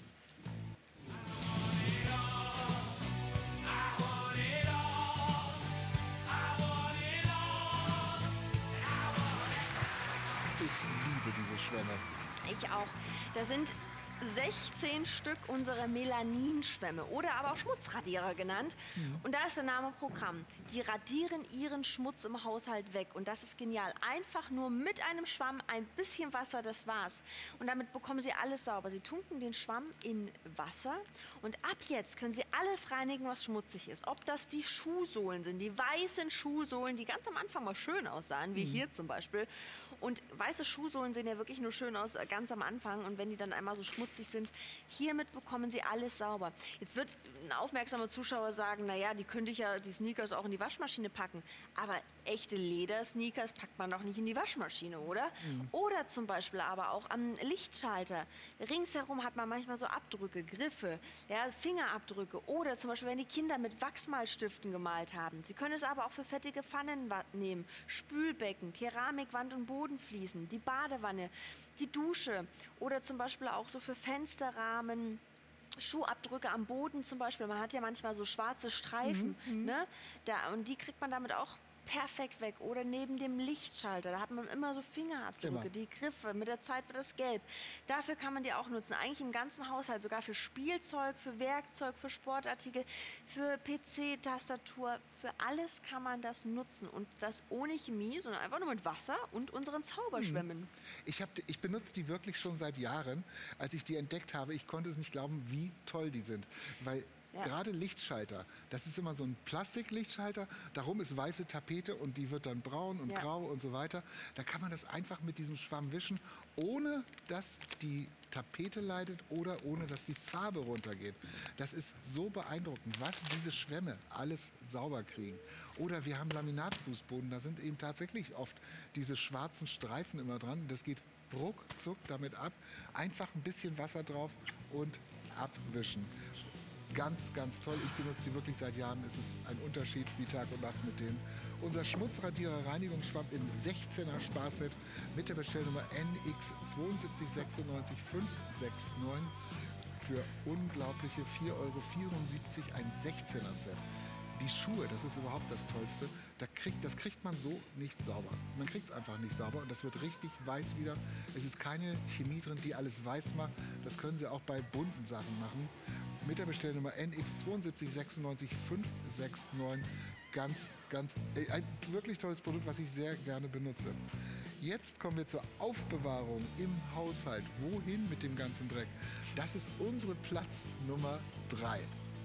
Ich liebe diese Schwämme. Ich auch. Da sind sechzehn Stück unserer Melaninschwämme oder aber auch Schmutzradierer genannt. Mhm. Und da ist der Name Programm. Die radieren ihren Schmutz im Haushalt weg. Und das ist genial. Einfach nur mit einem Schwamm, ein bisschen Wasser, das war's. Und damit bekommen Sie alles sauber. Sie tunken den Schwamm in Wasser und ab jetzt können Sie alles reinigen, was schmutzig ist. Ob das die Schuhsohlen sind, die weißen Schuhsohlen, die ganz am Anfang mal schön aussahen, wie mhm. hier zum Beispiel. Und weiße Schuhsohlen sehen ja wirklich nur schön aus, ganz am Anfang. Und wenn die dann einmal so schmutzig sind, hiermit bekommen Sie alles sauber. Jetzt wird ein aufmerksamer Zuschauer sagen, naja, die könnte ich ja, die Sneakers auch in die Waschmaschine packen. Aber echte Ledersneakers packt man doch nicht in die Waschmaschine, oder? Mhm. Oder zum Beispiel aber auch am Lichtschalter. Ringsherum hat man manchmal so Abdrücke, Griffe, ja, Fingerabdrücke. Oder zum Beispiel, wenn die Kinder mit Wachsmalstiften gemalt haben. Sie können es aber auch für fettige Pfannen nehmen. Spülbecken, Keramikwand und Bodenfliesen, die Badewanne, die Dusche oder zum Beispiel auch so für Fensterrahmen, Schuhabdrücke am Boden zum Beispiel. Man hat ja manchmal so schwarze Streifen, mhm. ne? Da, und die kriegt man damit auch perfekt weg. Oder neben dem Lichtschalter, da hat man immer so Fingerabdrücke, immer. Die Griffe, mit der Zeit wird das gelb. Dafür kann man die auch nutzen, eigentlich im ganzen Haushalt, sogar für Spielzeug, für Werkzeug, für Sportartikel, für P C-Tastatur, für alles kann man das nutzen. Und das ohne Chemie, sondern einfach nur mit Wasser und unseren Zauberschwämmen. Hm. Ich, hab, ich benutze die wirklich schon seit Jahren. Als ich die entdeckt habe, ich konnte es nicht glauben, wie toll die sind. Weil ja. gerade Lichtschalter, das ist immer so ein Plastiklichtschalter, darum ist weiße Tapete und die wird dann braun und ja. grau und so weiter. Da kann man das einfach mit diesem Schwamm wischen, ohne dass die Tapete leidet oder ohne dass die Farbe runtergeht. Das ist so beeindruckend, was diese Schwämme alles sauber kriegen. Oder wir haben Laminatfußboden, da sind eben tatsächlich oft diese schwarzen Streifen immer dran. Das geht ruckzuck damit ab. Einfach ein bisschen Wasser drauf und abwischen. Ganz, ganz toll. Ich benutze sie wirklich seit Jahren. Es ist ein Unterschied wie Tag und Nacht mit denen. Unser Schmutzradierer Reinigungsschwamm im sechzehner Sparset mit der Bestellnummer N X sieben zwei sechs neun fünf sechs neun für unglaubliche vier Euro vierundsiebzig ein sechzehner Set. Die Schuhe, das ist überhaupt das Tollste, da kriegt, das kriegt man so nicht sauber. Man kriegt es einfach nicht sauber und das wird richtig weiß wieder. Es ist keine Chemie drin, die alles weiß macht. Das können Sie auch bei bunten Sachen machen. Mit der Bestellnummer N X sieben zwei sechs neun fünf sechs neun. Ganz, ganz, äh, ein wirklich tolles Produkt, was ich sehr gerne benutze. Jetzt kommen wir zur Aufbewahrung im Haushalt. Wohin mit dem ganzen Dreck? Das ist unsere Platz Nummer drei.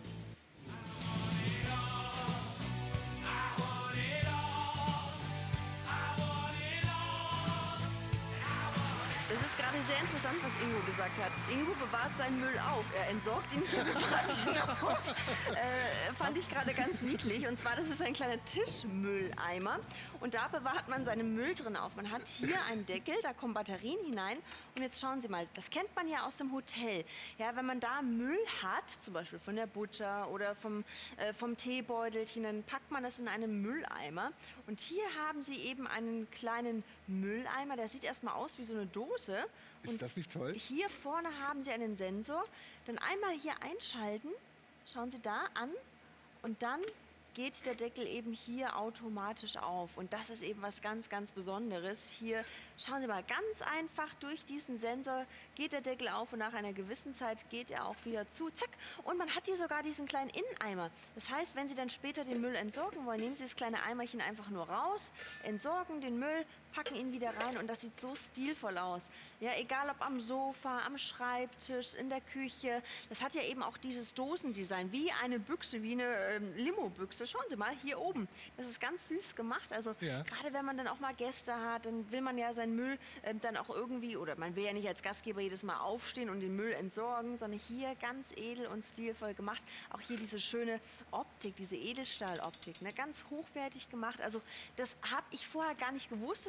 Das ist gerade sehr interessant, was Ingo gesagt hat. Ingo bewahrt seinen Müll auf. Er entsorgt ihn nicht, er bewahrt ihn auf. Äh, fand ich gerade ganz niedlich. Und zwar, das ist ein kleiner Tischmülleimer. Und da bewahrt man seinen Müll drin auf. Man hat hier einen Deckel, da kommen Batterien hinein. Und jetzt schauen Sie mal, das kennt man ja aus dem Hotel. Ja, wenn man da Müll hat, zum Beispiel von der Butter oder vom, äh, vom Teebeutelchen, dann packt man das in einen Mülleimer. Und hier haben Sie eben einen kleinen Mülleimer, der sieht erstmal aus wie so eine Dose. Ist und das nicht toll? Hier vorne haben Sie einen Sensor. Dann einmal hier einschalten, schauen Sie da an und dann geht der Deckel eben hier automatisch auf. Und das ist eben was ganz, ganz Besonderes. Hier, schauen Sie mal, ganz einfach durch diesen Sensor geht der Deckel auf und nach einer gewissen Zeit geht er auch wieder zu. Zack! Und man hat hier sogar diesen kleinen Inneneimer. Das heißt, wenn Sie dann später den Müll entsorgen wollen, nehmen Sie das kleine Eimerchen einfach nur raus, entsorgen den Müll, packen ihn wieder rein und das sieht so stilvoll aus. Ja, egal ob am Sofa, am Schreibtisch, in der Küche. Das hat ja eben auch dieses Dosendesign, wie eine Büchse, wie eine ähm, Limo-Büchse. Schauen Sie mal, hier oben. Das ist ganz süß gemacht. Also ja. gerade wenn man dann auch mal Gäste hat, dann will man ja seinen Müll ähm, dann auch irgendwie, oder man will ja nicht als Gastgeber jedes Mal aufstehen und den Müll entsorgen, sondern hier ganz edel und stilvoll gemacht. Auch hier diese schöne Optik, diese Edelstahloptik, ne? Ganz hochwertig gemacht. Also das habe ich vorher gar nicht gewusst, dass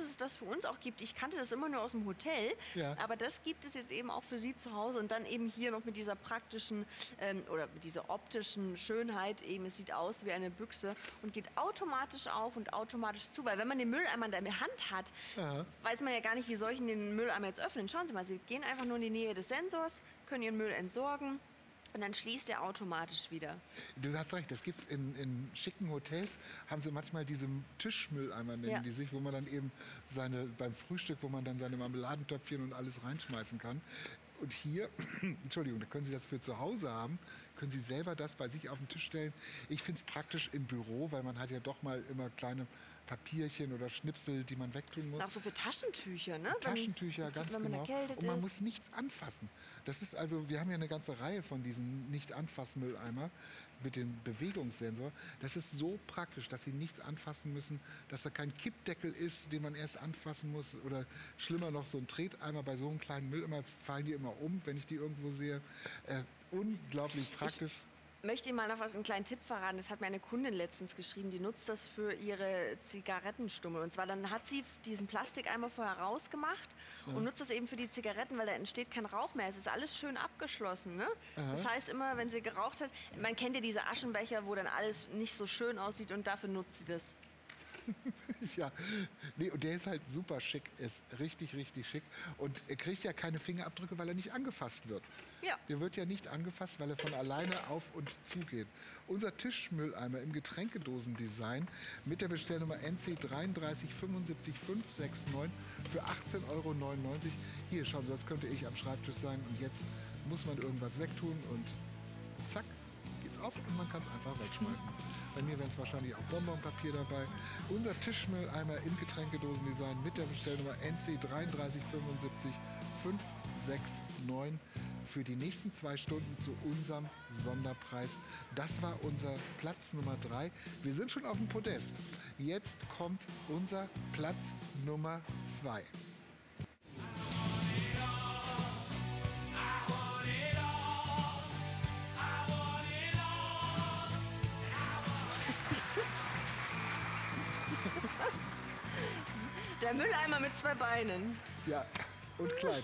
es das für uns auch gibt. Ich kannte das immer nur aus dem Hotel, Ja. aber das gibt es jetzt eben auch für Sie zu Hause und dann eben hier noch mit dieser praktischen ähm, oder mit dieser optischen Schönheit eben. Es sieht aus wie eine Büchse und geht automatisch auf und automatisch zu, weil wenn man den Mülleimer in der Hand hat, Aha. weiß man ja gar nicht, wie soll ich denn den Mülleimer jetzt öffnen. Schauen Sie mal, Sie gehen einfach nur in die Nähe des Sensors, können Ihren Müll entsorgen und dann schließt er automatisch wieder. Du hast recht, das gibt's in, in schicken Hotels, haben sie manchmal diese Tischmülleimer, nennen Ja. die sich, wo man dann eben seine, beim Frühstück, wo man dann seine Marmeladentöpfchen und alles reinschmeißen kann. Und hier, Entschuldigung, da können Sie das für zu Hause haben, können Sie selber das bei sich auf den Tisch stellen. Ich finde es praktisch im Büro, weil man hat ja doch mal immer kleine Papierchen oder Schnipsel, die man wegtun muss. Auch so für Taschentücher, ne? Taschentücher, wenn, ganz wenn man genau. erkältet Und man ist. muss nichts anfassen. Das ist also, wir haben ja eine ganze Reihe von diesen Nicht-Anfass-Mülleimer mit dem Bewegungssensor. Das ist so praktisch, dass Sie nichts anfassen müssen, dass da kein Kippdeckel ist, den man erst anfassen muss oder schlimmer noch so ein Treteimer. Bei so einem kleinen Mülleimer fallen die immer um, wenn ich die irgendwo sehe. Äh, unglaublich praktisch. Ich möchte Ihnen mal noch was, einen kleinen Tipp verraten. Das hat mir eine Kundin letztens geschrieben, die nutzt das für ihre Zigarettenstummel. Und zwar dann hat sie diesen Plastikeimer vorher rausgemacht ja. und nutzt das eben für die Zigaretten, weil da entsteht kein Rauch mehr. Es ist alles schön abgeschlossen. Ne? Das heißt immer, wenn sie geraucht hat, man kennt ja diese Aschenbecher, wo dann alles nicht so schön aussieht und dafür nutzt sie das. Ja, nee, und der ist halt super schick, ist richtig, richtig schick und er kriegt ja keine Fingerabdrücke, weil er nicht angefasst wird. Ja. Der wird ja nicht angefasst, weil er von alleine auf und zu geht. Unser Tischmülleimer im Getränkedosendesign mit der Bestellnummer N C drei drei fünf sieben fünf sechs neun für achtzehn Euro neunundneunzig. Hier, schauen Sie, das könnte ich am Schreibtisch sein und jetzt muss man irgendwas wegtun und zack, geht's auf und man kann es einfach wegschmeißen. Bei mir wären es wahrscheinlich auch Bonbonpapier dabei. Unser Tischmülleimer im Getränkedosendesign mit der Bestellnummer N C drei drei fünf sieben fünf sechs neun für die nächsten zwei Stunden zu unserem Sonderpreis. Das war unser Platz Nummer drei. Wir sind schon auf dem Podest. Jetzt kommt unser Platz Nummer zwei. Der Mülleimer mit zwei Beinen. Ja, und Kleid.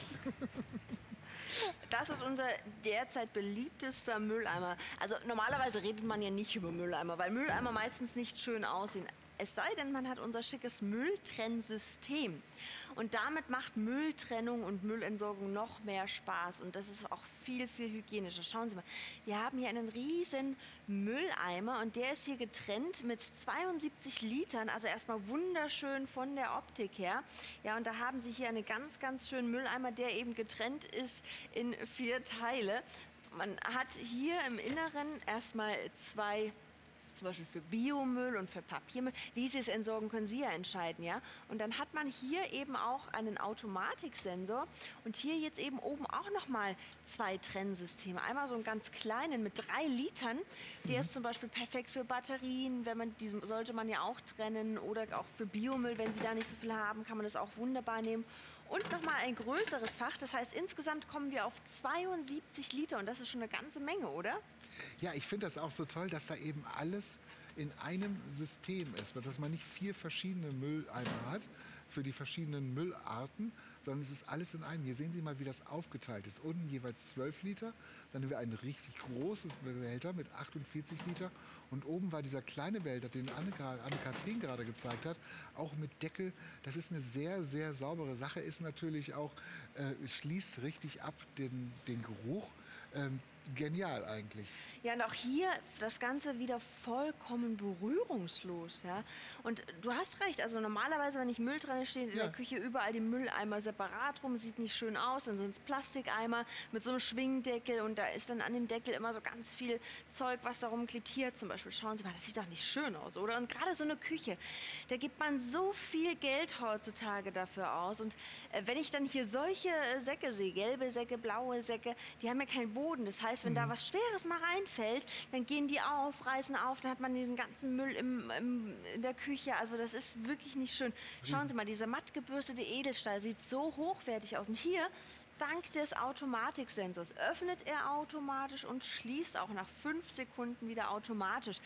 Das ist unser derzeit beliebtester Mülleimer. Also normalerweise redet man ja nicht über Mülleimer, weil Mülleimer meistens nicht schön aussehen. Es sei denn, man hat unser schickes Mülltrennsystem. Und damit macht Mülltrennung und Müllentsorgung noch mehr Spaß. Und das ist auch viel, viel hygienischer. Schauen Sie mal, wir haben hier einen riesen Mülleimer und der ist hier getrennt mit zweiundsiebzig Litern. Also erstmal wunderschön von der Optik her. Ja, und da haben Sie hier einen ganz, ganz schönen Mülleimer, der eben getrennt ist in vier Teile. Man hat hier im Inneren erstmal zwei, zum Beispiel für Biomüll und für Papiermüll. Wie Sie es entsorgen, können Sie ja entscheiden, ja. Und dann hat man hier eben auch einen Automatiksensor und hier jetzt eben oben auch noch mal zwei Trennsysteme. Einmal so einen ganz kleinen mit drei Litern. Der mhm. ist zum Beispiel perfekt für Batterien, wenn man diesen sollte man ja auch trennen oder auch für Biomüll, wenn Sie da nicht so viel haben, kann man das auch wunderbar nehmen. Und nochmal ein größeres Fach. Das heißt, insgesamt kommen wir auf zweiundsiebzig Liter. Und das ist schon eine ganze Menge, oder? Ja, ich finde das auch so toll, dass da eben alles in einem System ist. Dass man nicht vier verschiedene Mülleimer hat für die verschiedenen Müllarten, sondern es ist alles in einem. Hier sehen Sie mal, wie das aufgeteilt ist. Unten jeweils zwölf Liter, dann haben wir ein richtig großes Behälter mit achtundvierzig Liter und oben war dieser kleine Behälter, den Anne-Kathrin gerade gezeigt hat, auch mit Deckel. Das ist eine sehr, sehr saubere Sache, ist natürlich auch, äh, schließt richtig ab den, den Geruch. Ähm, genial eigentlich. Ja, und auch hier das Ganze wieder vollkommen berührungslos. Ja? Und du hast recht, also normalerweise, wenn ich Müll trenne, stehen in Ja. der Küche überall die Mülleimer separat rum, sieht nicht schön aus, dann sind es Plastikeimer mit so einem Schwingdeckel und da ist dann an dem Deckel immer so ganz viel Zeug, was da rumklebt. Hier zum Beispiel, schauen Sie mal, das sieht doch nicht schön aus, oder? Und gerade so eine Küche, da gibt man so viel Geld heutzutage dafür aus und äh, wenn ich dann hier solche äh, Säcke sehe, gelbe Säcke, blaue Säcke, die haben ja keinen Boden, das heißt, wenn mhm. da was Schweres mal reinfällt, dann gehen die auf, reißen auf, dann hat man diesen ganzen Müll im, im, in der Küche. Also das ist wirklich nicht schön. Schauen Sie mal, dieser matt gebürstete Edelstahl sieht so hochwertig aus. Und hier, dank des Automatiksensors, öffnet er automatisch und schließt auch nach fünf Sekunden wieder automatisch.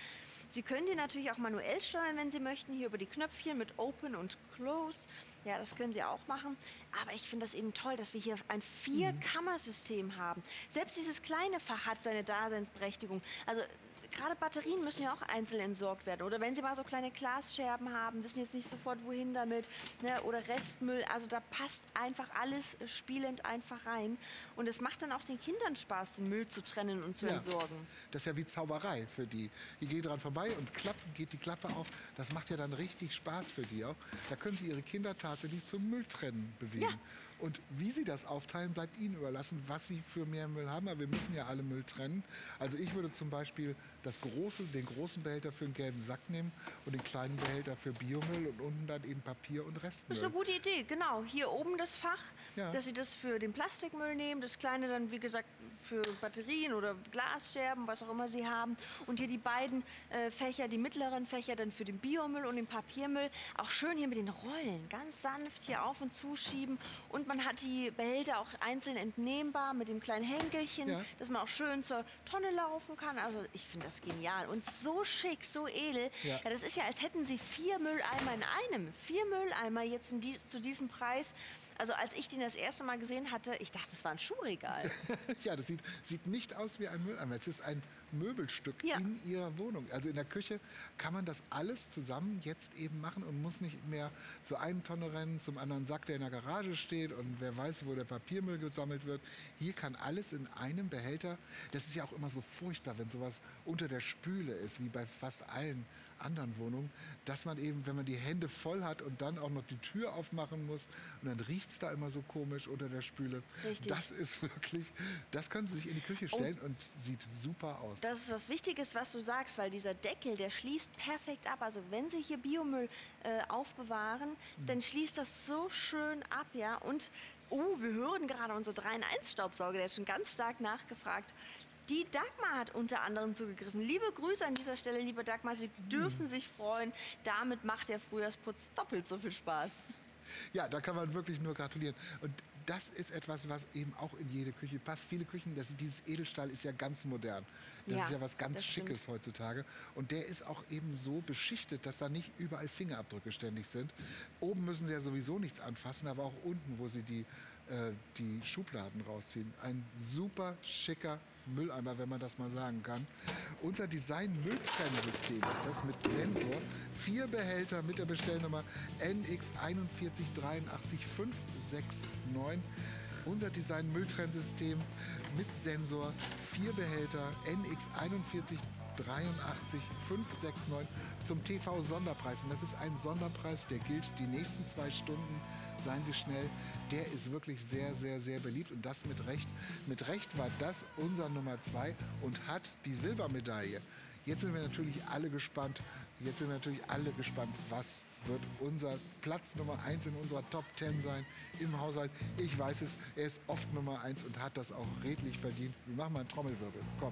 Sie können die natürlich auch manuell steuern, wenn Sie möchten, hier über die Knöpfchen mit Open und Close. Ja, das können Sie auch machen. Aber ich finde das eben toll, dass wir hier ein Vier-Kammer-System haben. Selbst dieses kleine Fach hat seine Daseinsberechtigung. Also gerade Batterien müssen ja auch einzeln entsorgt werden. Oder wenn Sie mal so kleine Glasscherben haben, wissen jetzt nicht sofort, wohin damit. Ne? Oder Restmüll. Also da passt einfach alles spielend einfach rein. Und es macht dann auch den Kindern Spaß, den Müll zu trennen und zu Ja. entsorgen. Das ist ja wie Zauberei für die. Die gehen dran vorbei und klappen, geht die Klappe auf. Das macht ja dann richtig Spaß für die auch. Da können Sie Ihre Kinder tatsächlich zum Mülltrennen bewegen. Ja. Und wie Sie das aufteilen, bleibt Ihnen überlassen, was Sie für mehr Müll haben. Aber wir müssen ja alle Müll trennen. Also ich würde zum Beispiel das große, den großen Behälter für einen gelben Sack nehmen und den kleinen Behälter für Biomüll und unten dann eben Papier und Das Restmüll. ist eine gute Idee, genau. Hier oben das Fach, Ja. dass Sie das für den Plastikmüll nehmen, das kleine dann, wie gesagt, für Batterien oder Glasscherben, was auch immer Sie haben. Und hier die beiden äh, Fächer, die mittleren Fächer dann für den Biomüll und den Papiermüll. Auch schön hier mit den Rollen, ganz sanft hier auf und zuschieben. Und man hat die Behälter auch einzeln entnehmbar mit dem kleinen Henkelchen, Ja. dass man auch schön zur Tonne laufen kann. Also ich finde das genial und so schick, so edel. Ja. Ja, das ist ja, als hätten Sie vier Mülleimer in einem. Vier Mülleimer jetzt in die, zu diesem Preis. Also als ich den das erste Mal gesehen hatte, ich dachte, es war ein Schuhregal. Ja, das sieht, sieht nicht aus wie ein Mülleimer. Es ist ein Möbelstück Ja. in Ihrer Wohnung. Also in der Küche kann man das alles zusammen jetzt eben machen und muss nicht mehr zur einen Tonne rennen, zum anderen Sack, der in der Garage steht und wer weiß, wo der Papiermüll gesammelt wird. Hier kann alles in einem Behälter. Das ist ja auch immer so furchtbar, wenn sowas unter der Spüle ist, wie bei fast allen anderen Wohnungen, dass man eben, wenn man die Hände voll hat und dann auch noch die Tür aufmachen muss und dann riecht es da immer so komisch unter der Spüle. Richtig. Das ist wirklich, das können Sie sich in die Küche stellen und sieht super aus. Das ist was Wichtiges, was du sagst, weil dieser Deckel, der schließt perfekt ab. Also wenn Sie hier Biomüll äh, aufbewahren, Mhm. dann schließt das so schön ab, ja. Und, oh, wir hören gerade unsere drei in eins Staubsauger, der ist schon ganz stark nachgefragt. Die Dagmar hat unter anderem zugegriffen. Liebe Grüße an dieser Stelle, liebe Dagmar. Sie dürfen sich freuen. Damit macht der Frühjahrsputz doppelt so viel Spaß. Ja, da kann man wirklich nur gratulieren. Und das ist etwas, was eben auch in jede Küche passt. Viele Küchen, das, dieses Edelstahl ist ja ganz modern. Das Ja, ist ja was ganz das stimmt. Schickes heutzutage. Und der ist auch eben so beschichtet, dass da nicht überall Fingerabdrücke ständig sind. Oben müssen Sie ja sowieso nichts anfassen, aber auch unten, wo Sie die, äh, die Schubladen rausziehen. Ein super schicker Mülleimer, wenn man das mal sagen kann. Unser Design-Mülltrennsystem ist das mit Sensor. Vier Behälter mit der Bestellnummer N X eins eins drei acht fünf sechs neun. Unser Design-Mülltrennsystem mit Sensor. Vier Behälter N X eins eins drei acht fünf sechs neun zum T V-Sonderpreis. Und das ist ein Sonderpreis, der gilt die nächsten zwei Stunden. Seien Sie schnell. Der ist wirklich sehr, sehr, sehr beliebt und das mit Recht. Mit Recht war das unser Nummer zwei und hat die Silbermedaille. Jetzt sind wir natürlich alle gespannt. Jetzt sind wir natürlich alle gespannt, was wird unser Platz Nummer eins in unserer Top zehn sein im Haushalt. Ich weiß es, er ist oft Nummer eins und hat das auch redlich verdient. Wir machen mal einen Trommelwirbel. Komm.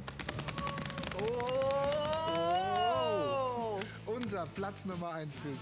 Oh! Unser Platz Nummer eins für...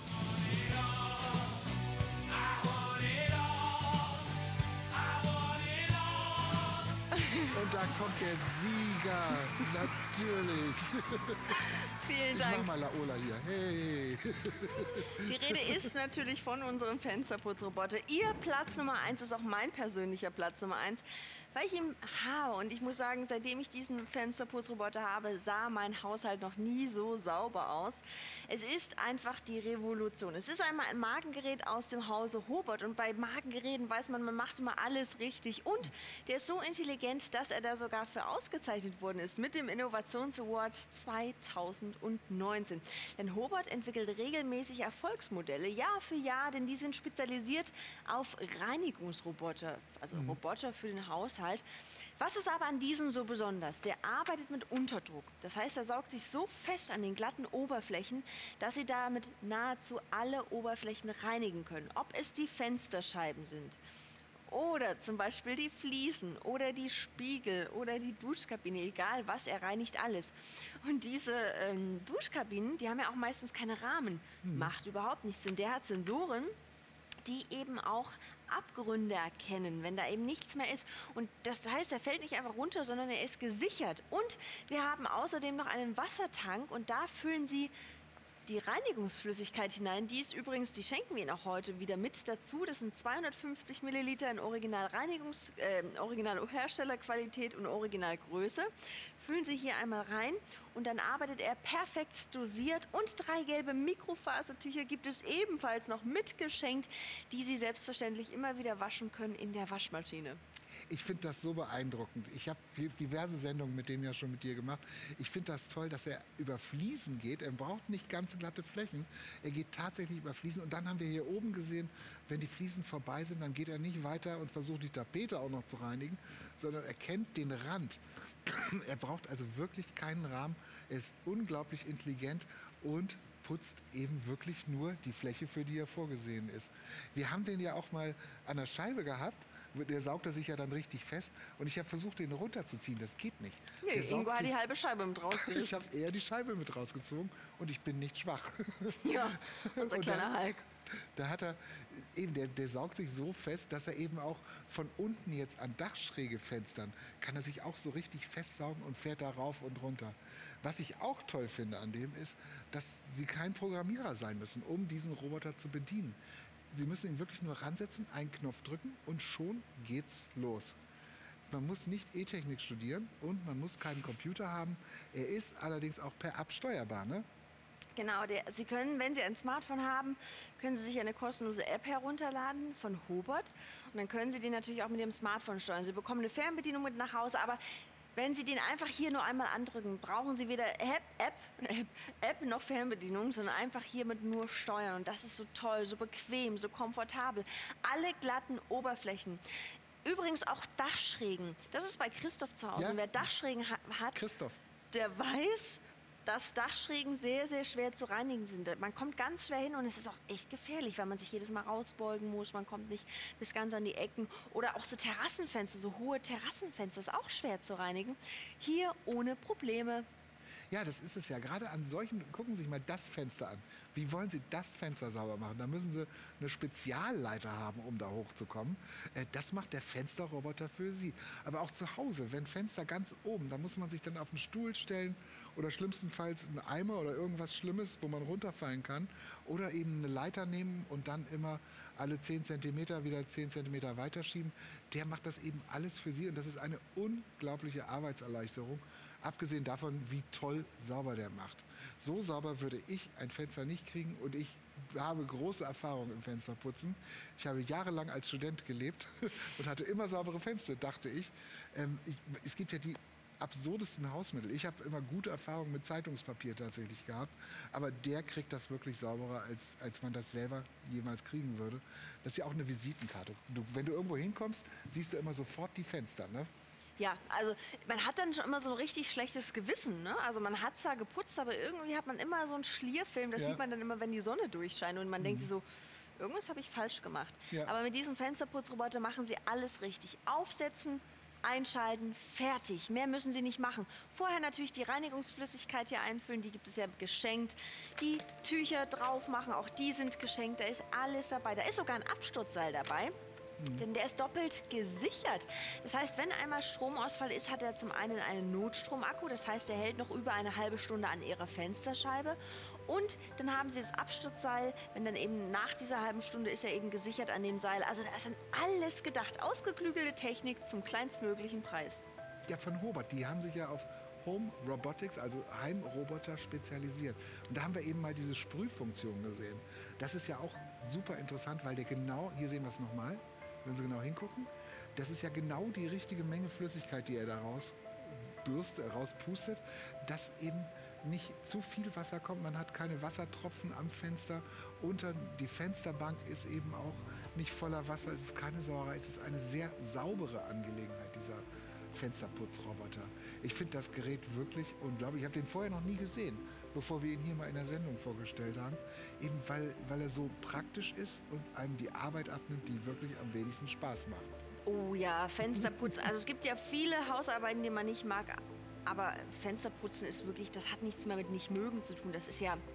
Und da kommt der Sieger, natürlich. Vielen Ich mach Dank. mal Laola hier. Hey. Die Rede ist natürlich von unserem Fensterputzroboter. Ihr Platz Nummer eins ist auch mein persönlicher Platz Nummer eins, weil ich ihn habe. Und ich muss sagen, seitdem ich diesen Fensterputzroboter habe, sah mein Haushalt noch nie so sauber aus. Es ist einfach die Revolution. Es ist einmal ein Markengerät aus dem Hause Hobart. Und bei Markengeräten weiß man, man macht immer alles richtig. Und der ist so intelligent, dass er da sogar für ausgezeichnet worden ist mit dem Innovations Award zweitausendneunzehn. Denn Hobart entwickelt regelmäßig Erfolgsmodelle, Jahr für Jahr, denn die sind spezialisiert auf Reinigungsroboter, also Roboter für den Haushalt. Was ist aber an diesem so besonders? Der arbeitet mit Unterdruck. Das heißt, er saugt sich so fest an den glatten Oberflächen, dass Sie damit nahezu alle Oberflächen reinigen können. Ob es die Fensterscheiben sind oder zum Beispiel die Fliesen oder die Spiegel oder die Duschkabine, egal was, er reinigt alles. Und diese ähm, Duschkabinen, die haben ja auch meistens keine Rahmen. Macht überhaupt nichts, denn der hat Sensoren, die eben auch Abgründe erkennen, wenn da eben nichts mehr ist. Und das heißt, er fällt nicht einfach runter, sondern er ist gesichert. Und wir haben außerdem noch einen Wassertank und da füllen Sie die Reinigungsflüssigkeit hinein. Die ist übrigens, die schenken wir Ihnen auch heute wieder mit dazu. Das sind zweihundertfünfzig Milliliter in Original Reinigungs, äh, Original Herstellerqualität und Originalgröße. Füllen Sie hier einmal rein und dann arbeitet er perfekt dosiert. Und drei gelbe Mikrofasertücher gibt es ebenfalls noch mitgeschenkt, die Sie selbstverständlich immer wieder waschen können in der Waschmaschine. Ich finde das so beeindruckend. Ich habe diverse Sendungen mit dem ja schon mit dir gemacht. Ich finde das toll, dass er über Fliesen geht. Er braucht nicht ganz glatte Flächen. Er geht tatsächlich über Fliesen. Und dann haben wir hier oben gesehen, wenn die Fliesen vorbei sind, dann geht er nicht weiter und versucht die Tapete auch noch zu reinigen, sondern er kennt den Rand. Er braucht also wirklich keinen Rahmen. Er ist unglaublich intelligent und putzt eben wirklich nur die Fläche, für die er vorgesehen ist. Wir haben den ja auch mal an der Scheibe gehabt. Der saugt er sich ja dann richtig fest. Und ich habe versucht, den runterzuziehen. Das geht nicht. Nee, Ingo hat die halbe Scheibe mit rausgerissen. Ich habe eher die Scheibe mit rausgezogen und ich bin nicht schwach. Ja, unser kleiner Hulk. Da hat er, eben, der, der saugt sich so fest, dass er eben auch von unten jetzt an Dachschrägefenstern kann er sich auch so richtig festsaugen und fährt da rauf und runter. Was ich auch toll finde an dem ist, dass Sie kein Programmierer sein müssen, um diesen Roboter zu bedienen. Sie müssen ihn wirklich nur ransetzen, einen Knopf drücken und schon geht's los. Man muss nicht E-Technik studieren und man muss keinen Computer haben. Er ist allerdings auch per App steuerbar, ne? Genau, der, Sie können, wenn Sie ein Smartphone haben, können Sie sich eine kostenlose App herunterladen von Hobot. Und dann können Sie den natürlich auch mit dem Smartphone steuern. Sie bekommen eine Fernbedienung mit nach Hause, aber wenn Sie den einfach hier nur einmal andrücken, brauchen Sie weder App, App, App, App noch Fernbedienung, sondern einfach hiermit nur steuern. Und das ist so toll, so bequem, so komfortabel. Alle glatten Oberflächen. Übrigens auch Dachschrägen. Das ist bei Christoph zu Hause. Ja. Und wer Dachschrägen ha hat, Christoph. der weiß, dass Dachschrägen sehr, sehr schwer zu reinigen sind. Man kommt ganz schwer hin und es ist auch echt gefährlich, weil man sich jedes Mal rausbeugen muss. Man kommt nicht bis ganz an die Ecken. Oder auch so Terrassenfenster, so hohe Terrassenfenster ist auch schwer zu reinigen. Hier ohne Probleme. Ja, das ist es ja. Gerade an solchen, gucken Sie sich mal das Fenster an. Wie wollen Sie das Fenster sauber machen? Da müssen Sie eine Spezialleiter haben, um da hochzukommen. Äh, das macht der Fensterroboter für Sie. Aber auch zu Hause, wenn Fenster ganz oben, da muss man sich dann auf einen Stuhl stellen oder schlimmstenfalls einen Eimer oder irgendwas Schlimmes, wo man runterfallen kann. Oder eben eine Leiter nehmen und dann immer alle zehn Zentimeter wieder zehn Zentimeter weiterschieben. Der macht das eben alles für Sie und das ist eine unglaubliche Arbeitserleichterung. Abgesehen davon, wie toll sauber der macht. So sauber würde ich ein Fenster nicht kriegen und ich habe große Erfahrung im Fensterputzen. Ich habe jahrelang als Student gelebt und hatte immer saubere Fenster, dachte ich. Ähm, ich es gibt ja die absurdesten Hausmittel. Ich habe immer gute Erfahrungen mit Zeitungspapier tatsächlich gehabt, aber der kriegt das wirklich sauberer, als, als man das selber jemals kriegen würde. Das ist ja auch eine Visitenkarte. Du, wenn du irgendwo hinkommst, siehst du immer sofort die Fenster, ne? Ja, also man hat dann schon immer so ein richtig schlechtes Gewissen, ne? Also man hat zwar geputzt, aber irgendwie hat man immer so einen Schlierfilm. Das Ja. sieht man dann immer, wenn die Sonne durchscheint und man mhm. denkt sich so, irgendwas habe ich falsch gemacht. Ja. Aber mit diesem Fensterputzroboter machen Sie alles richtig. Aufsetzen, einschalten, fertig. Mehr müssen Sie nicht machen. Vorher natürlich die Reinigungsflüssigkeit hier einfüllen, die gibt es ja geschenkt. Die Tücher drauf machen, auch die sind geschenkt. Da ist alles dabei. Da ist sogar ein Absturzseil dabei. Mhm. Denn der ist doppelt gesichert. Das heißt, wenn einmal Stromausfall ist, hat er zum einen einen Notstromakku. Das heißt, er hält noch über eine halbe Stunde an Ihrer Fensterscheibe. Und dann haben Sie das Absturzseil. Wenn dann eben nach dieser halben Stunde ist er eben gesichert an dem Seil. Also da ist dann alles gedacht. Ausgeklügelte Technik zum kleinstmöglichen Preis. Ja, von Hobot. Die haben sich ja auf Home Robotics, also Heimroboter, spezialisiert. Und da haben wir eben mal diese Sprühfunktion gesehen. Das ist ja auch super interessant, weil der genau, hier sehen wir es nochmal, wenn Sie genau hingucken, das ist ja genau die richtige Menge Flüssigkeit, die er da rausbürstet, rauspustet, dass eben nicht zu viel Wasser kommt. Man hat keine Wassertropfen am Fenster. Unter die Fensterbank ist eben auch nicht voller Wasser. Es ist keine Sauerei. Es ist eine sehr saubere Angelegenheit, dieser Fensterputzroboter. Ich finde das Gerät wirklich unglaublich. Ich habe den vorher noch nie gesehen, bevor wir ihn hier mal in der Sendung vorgestellt haben. Eben weil, weil er so praktisch ist und einem die Arbeit abnimmt, die wirklich am wenigsten Spaß macht. Oh ja, Fensterputzen. Also es gibt ja viele Hausarbeiten, die man nicht mag. Aber Fensterputzen ist wirklich, das hat nichts mehr mit nicht mögen zu tun. Das ist ja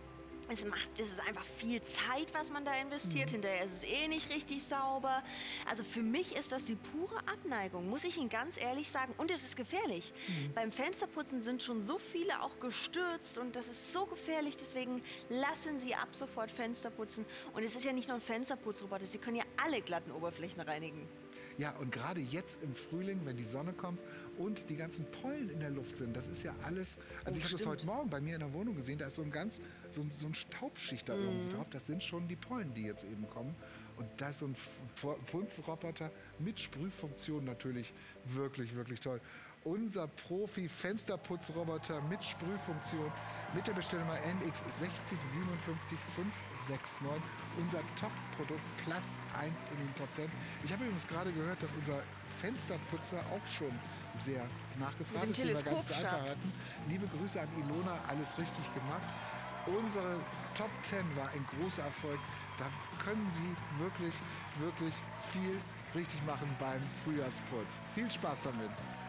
Es macht, es ist einfach viel Zeit, was man da investiert. Mhm. Hinterher ist es eh nicht richtig sauber. Also für mich ist das die pure Abneigung, muss ich Ihnen ganz ehrlich sagen. Und es ist gefährlich. Mhm. Beim Fensterputzen sind schon so viele auch gestürzt und das ist so gefährlich. Deswegen lassen Sie ab sofort Fenster putzen. Und es ist ja nicht nur ein Fensterputzroboter, Sie können ja alle glatten Oberflächen reinigen. Ja, und gerade jetzt im Frühling, wenn die Sonne kommt und die ganzen Pollen in der Luft sind, das ist ja alles. Also Oh, ich habe das stimmt. heute Morgen bei mir in der Wohnung gesehen, da ist so ein ganz, so, ein- so ein Staubschicht da irgendwie drauf. Das sind schon die Pollen, die jetzt eben kommen. Und da ist so ein F- Putzroboter mit Sprühfunktion natürlich wirklich, wirklich toll. Unser Profi-Fensterputzroboter mit Sprühfunktion mit der Bestellnummer N X sechs null sieben fünf fünf sechs neun. Unser Top-Produkt, Platz eins in den Top zehn. Ich habe übrigens gerade gehört, dass unser Fensterputzer auch schon sehr nachgefragt Mit ist, dem den wir ganz zu Teleskopstab. einfach hatten. Liebe Grüße an Ilona, alles richtig gemacht. Unsere Top zehn war ein großer Erfolg. Da können Sie wirklich, wirklich viel richtig machen beim Frühjahrsputz. Viel Spaß damit.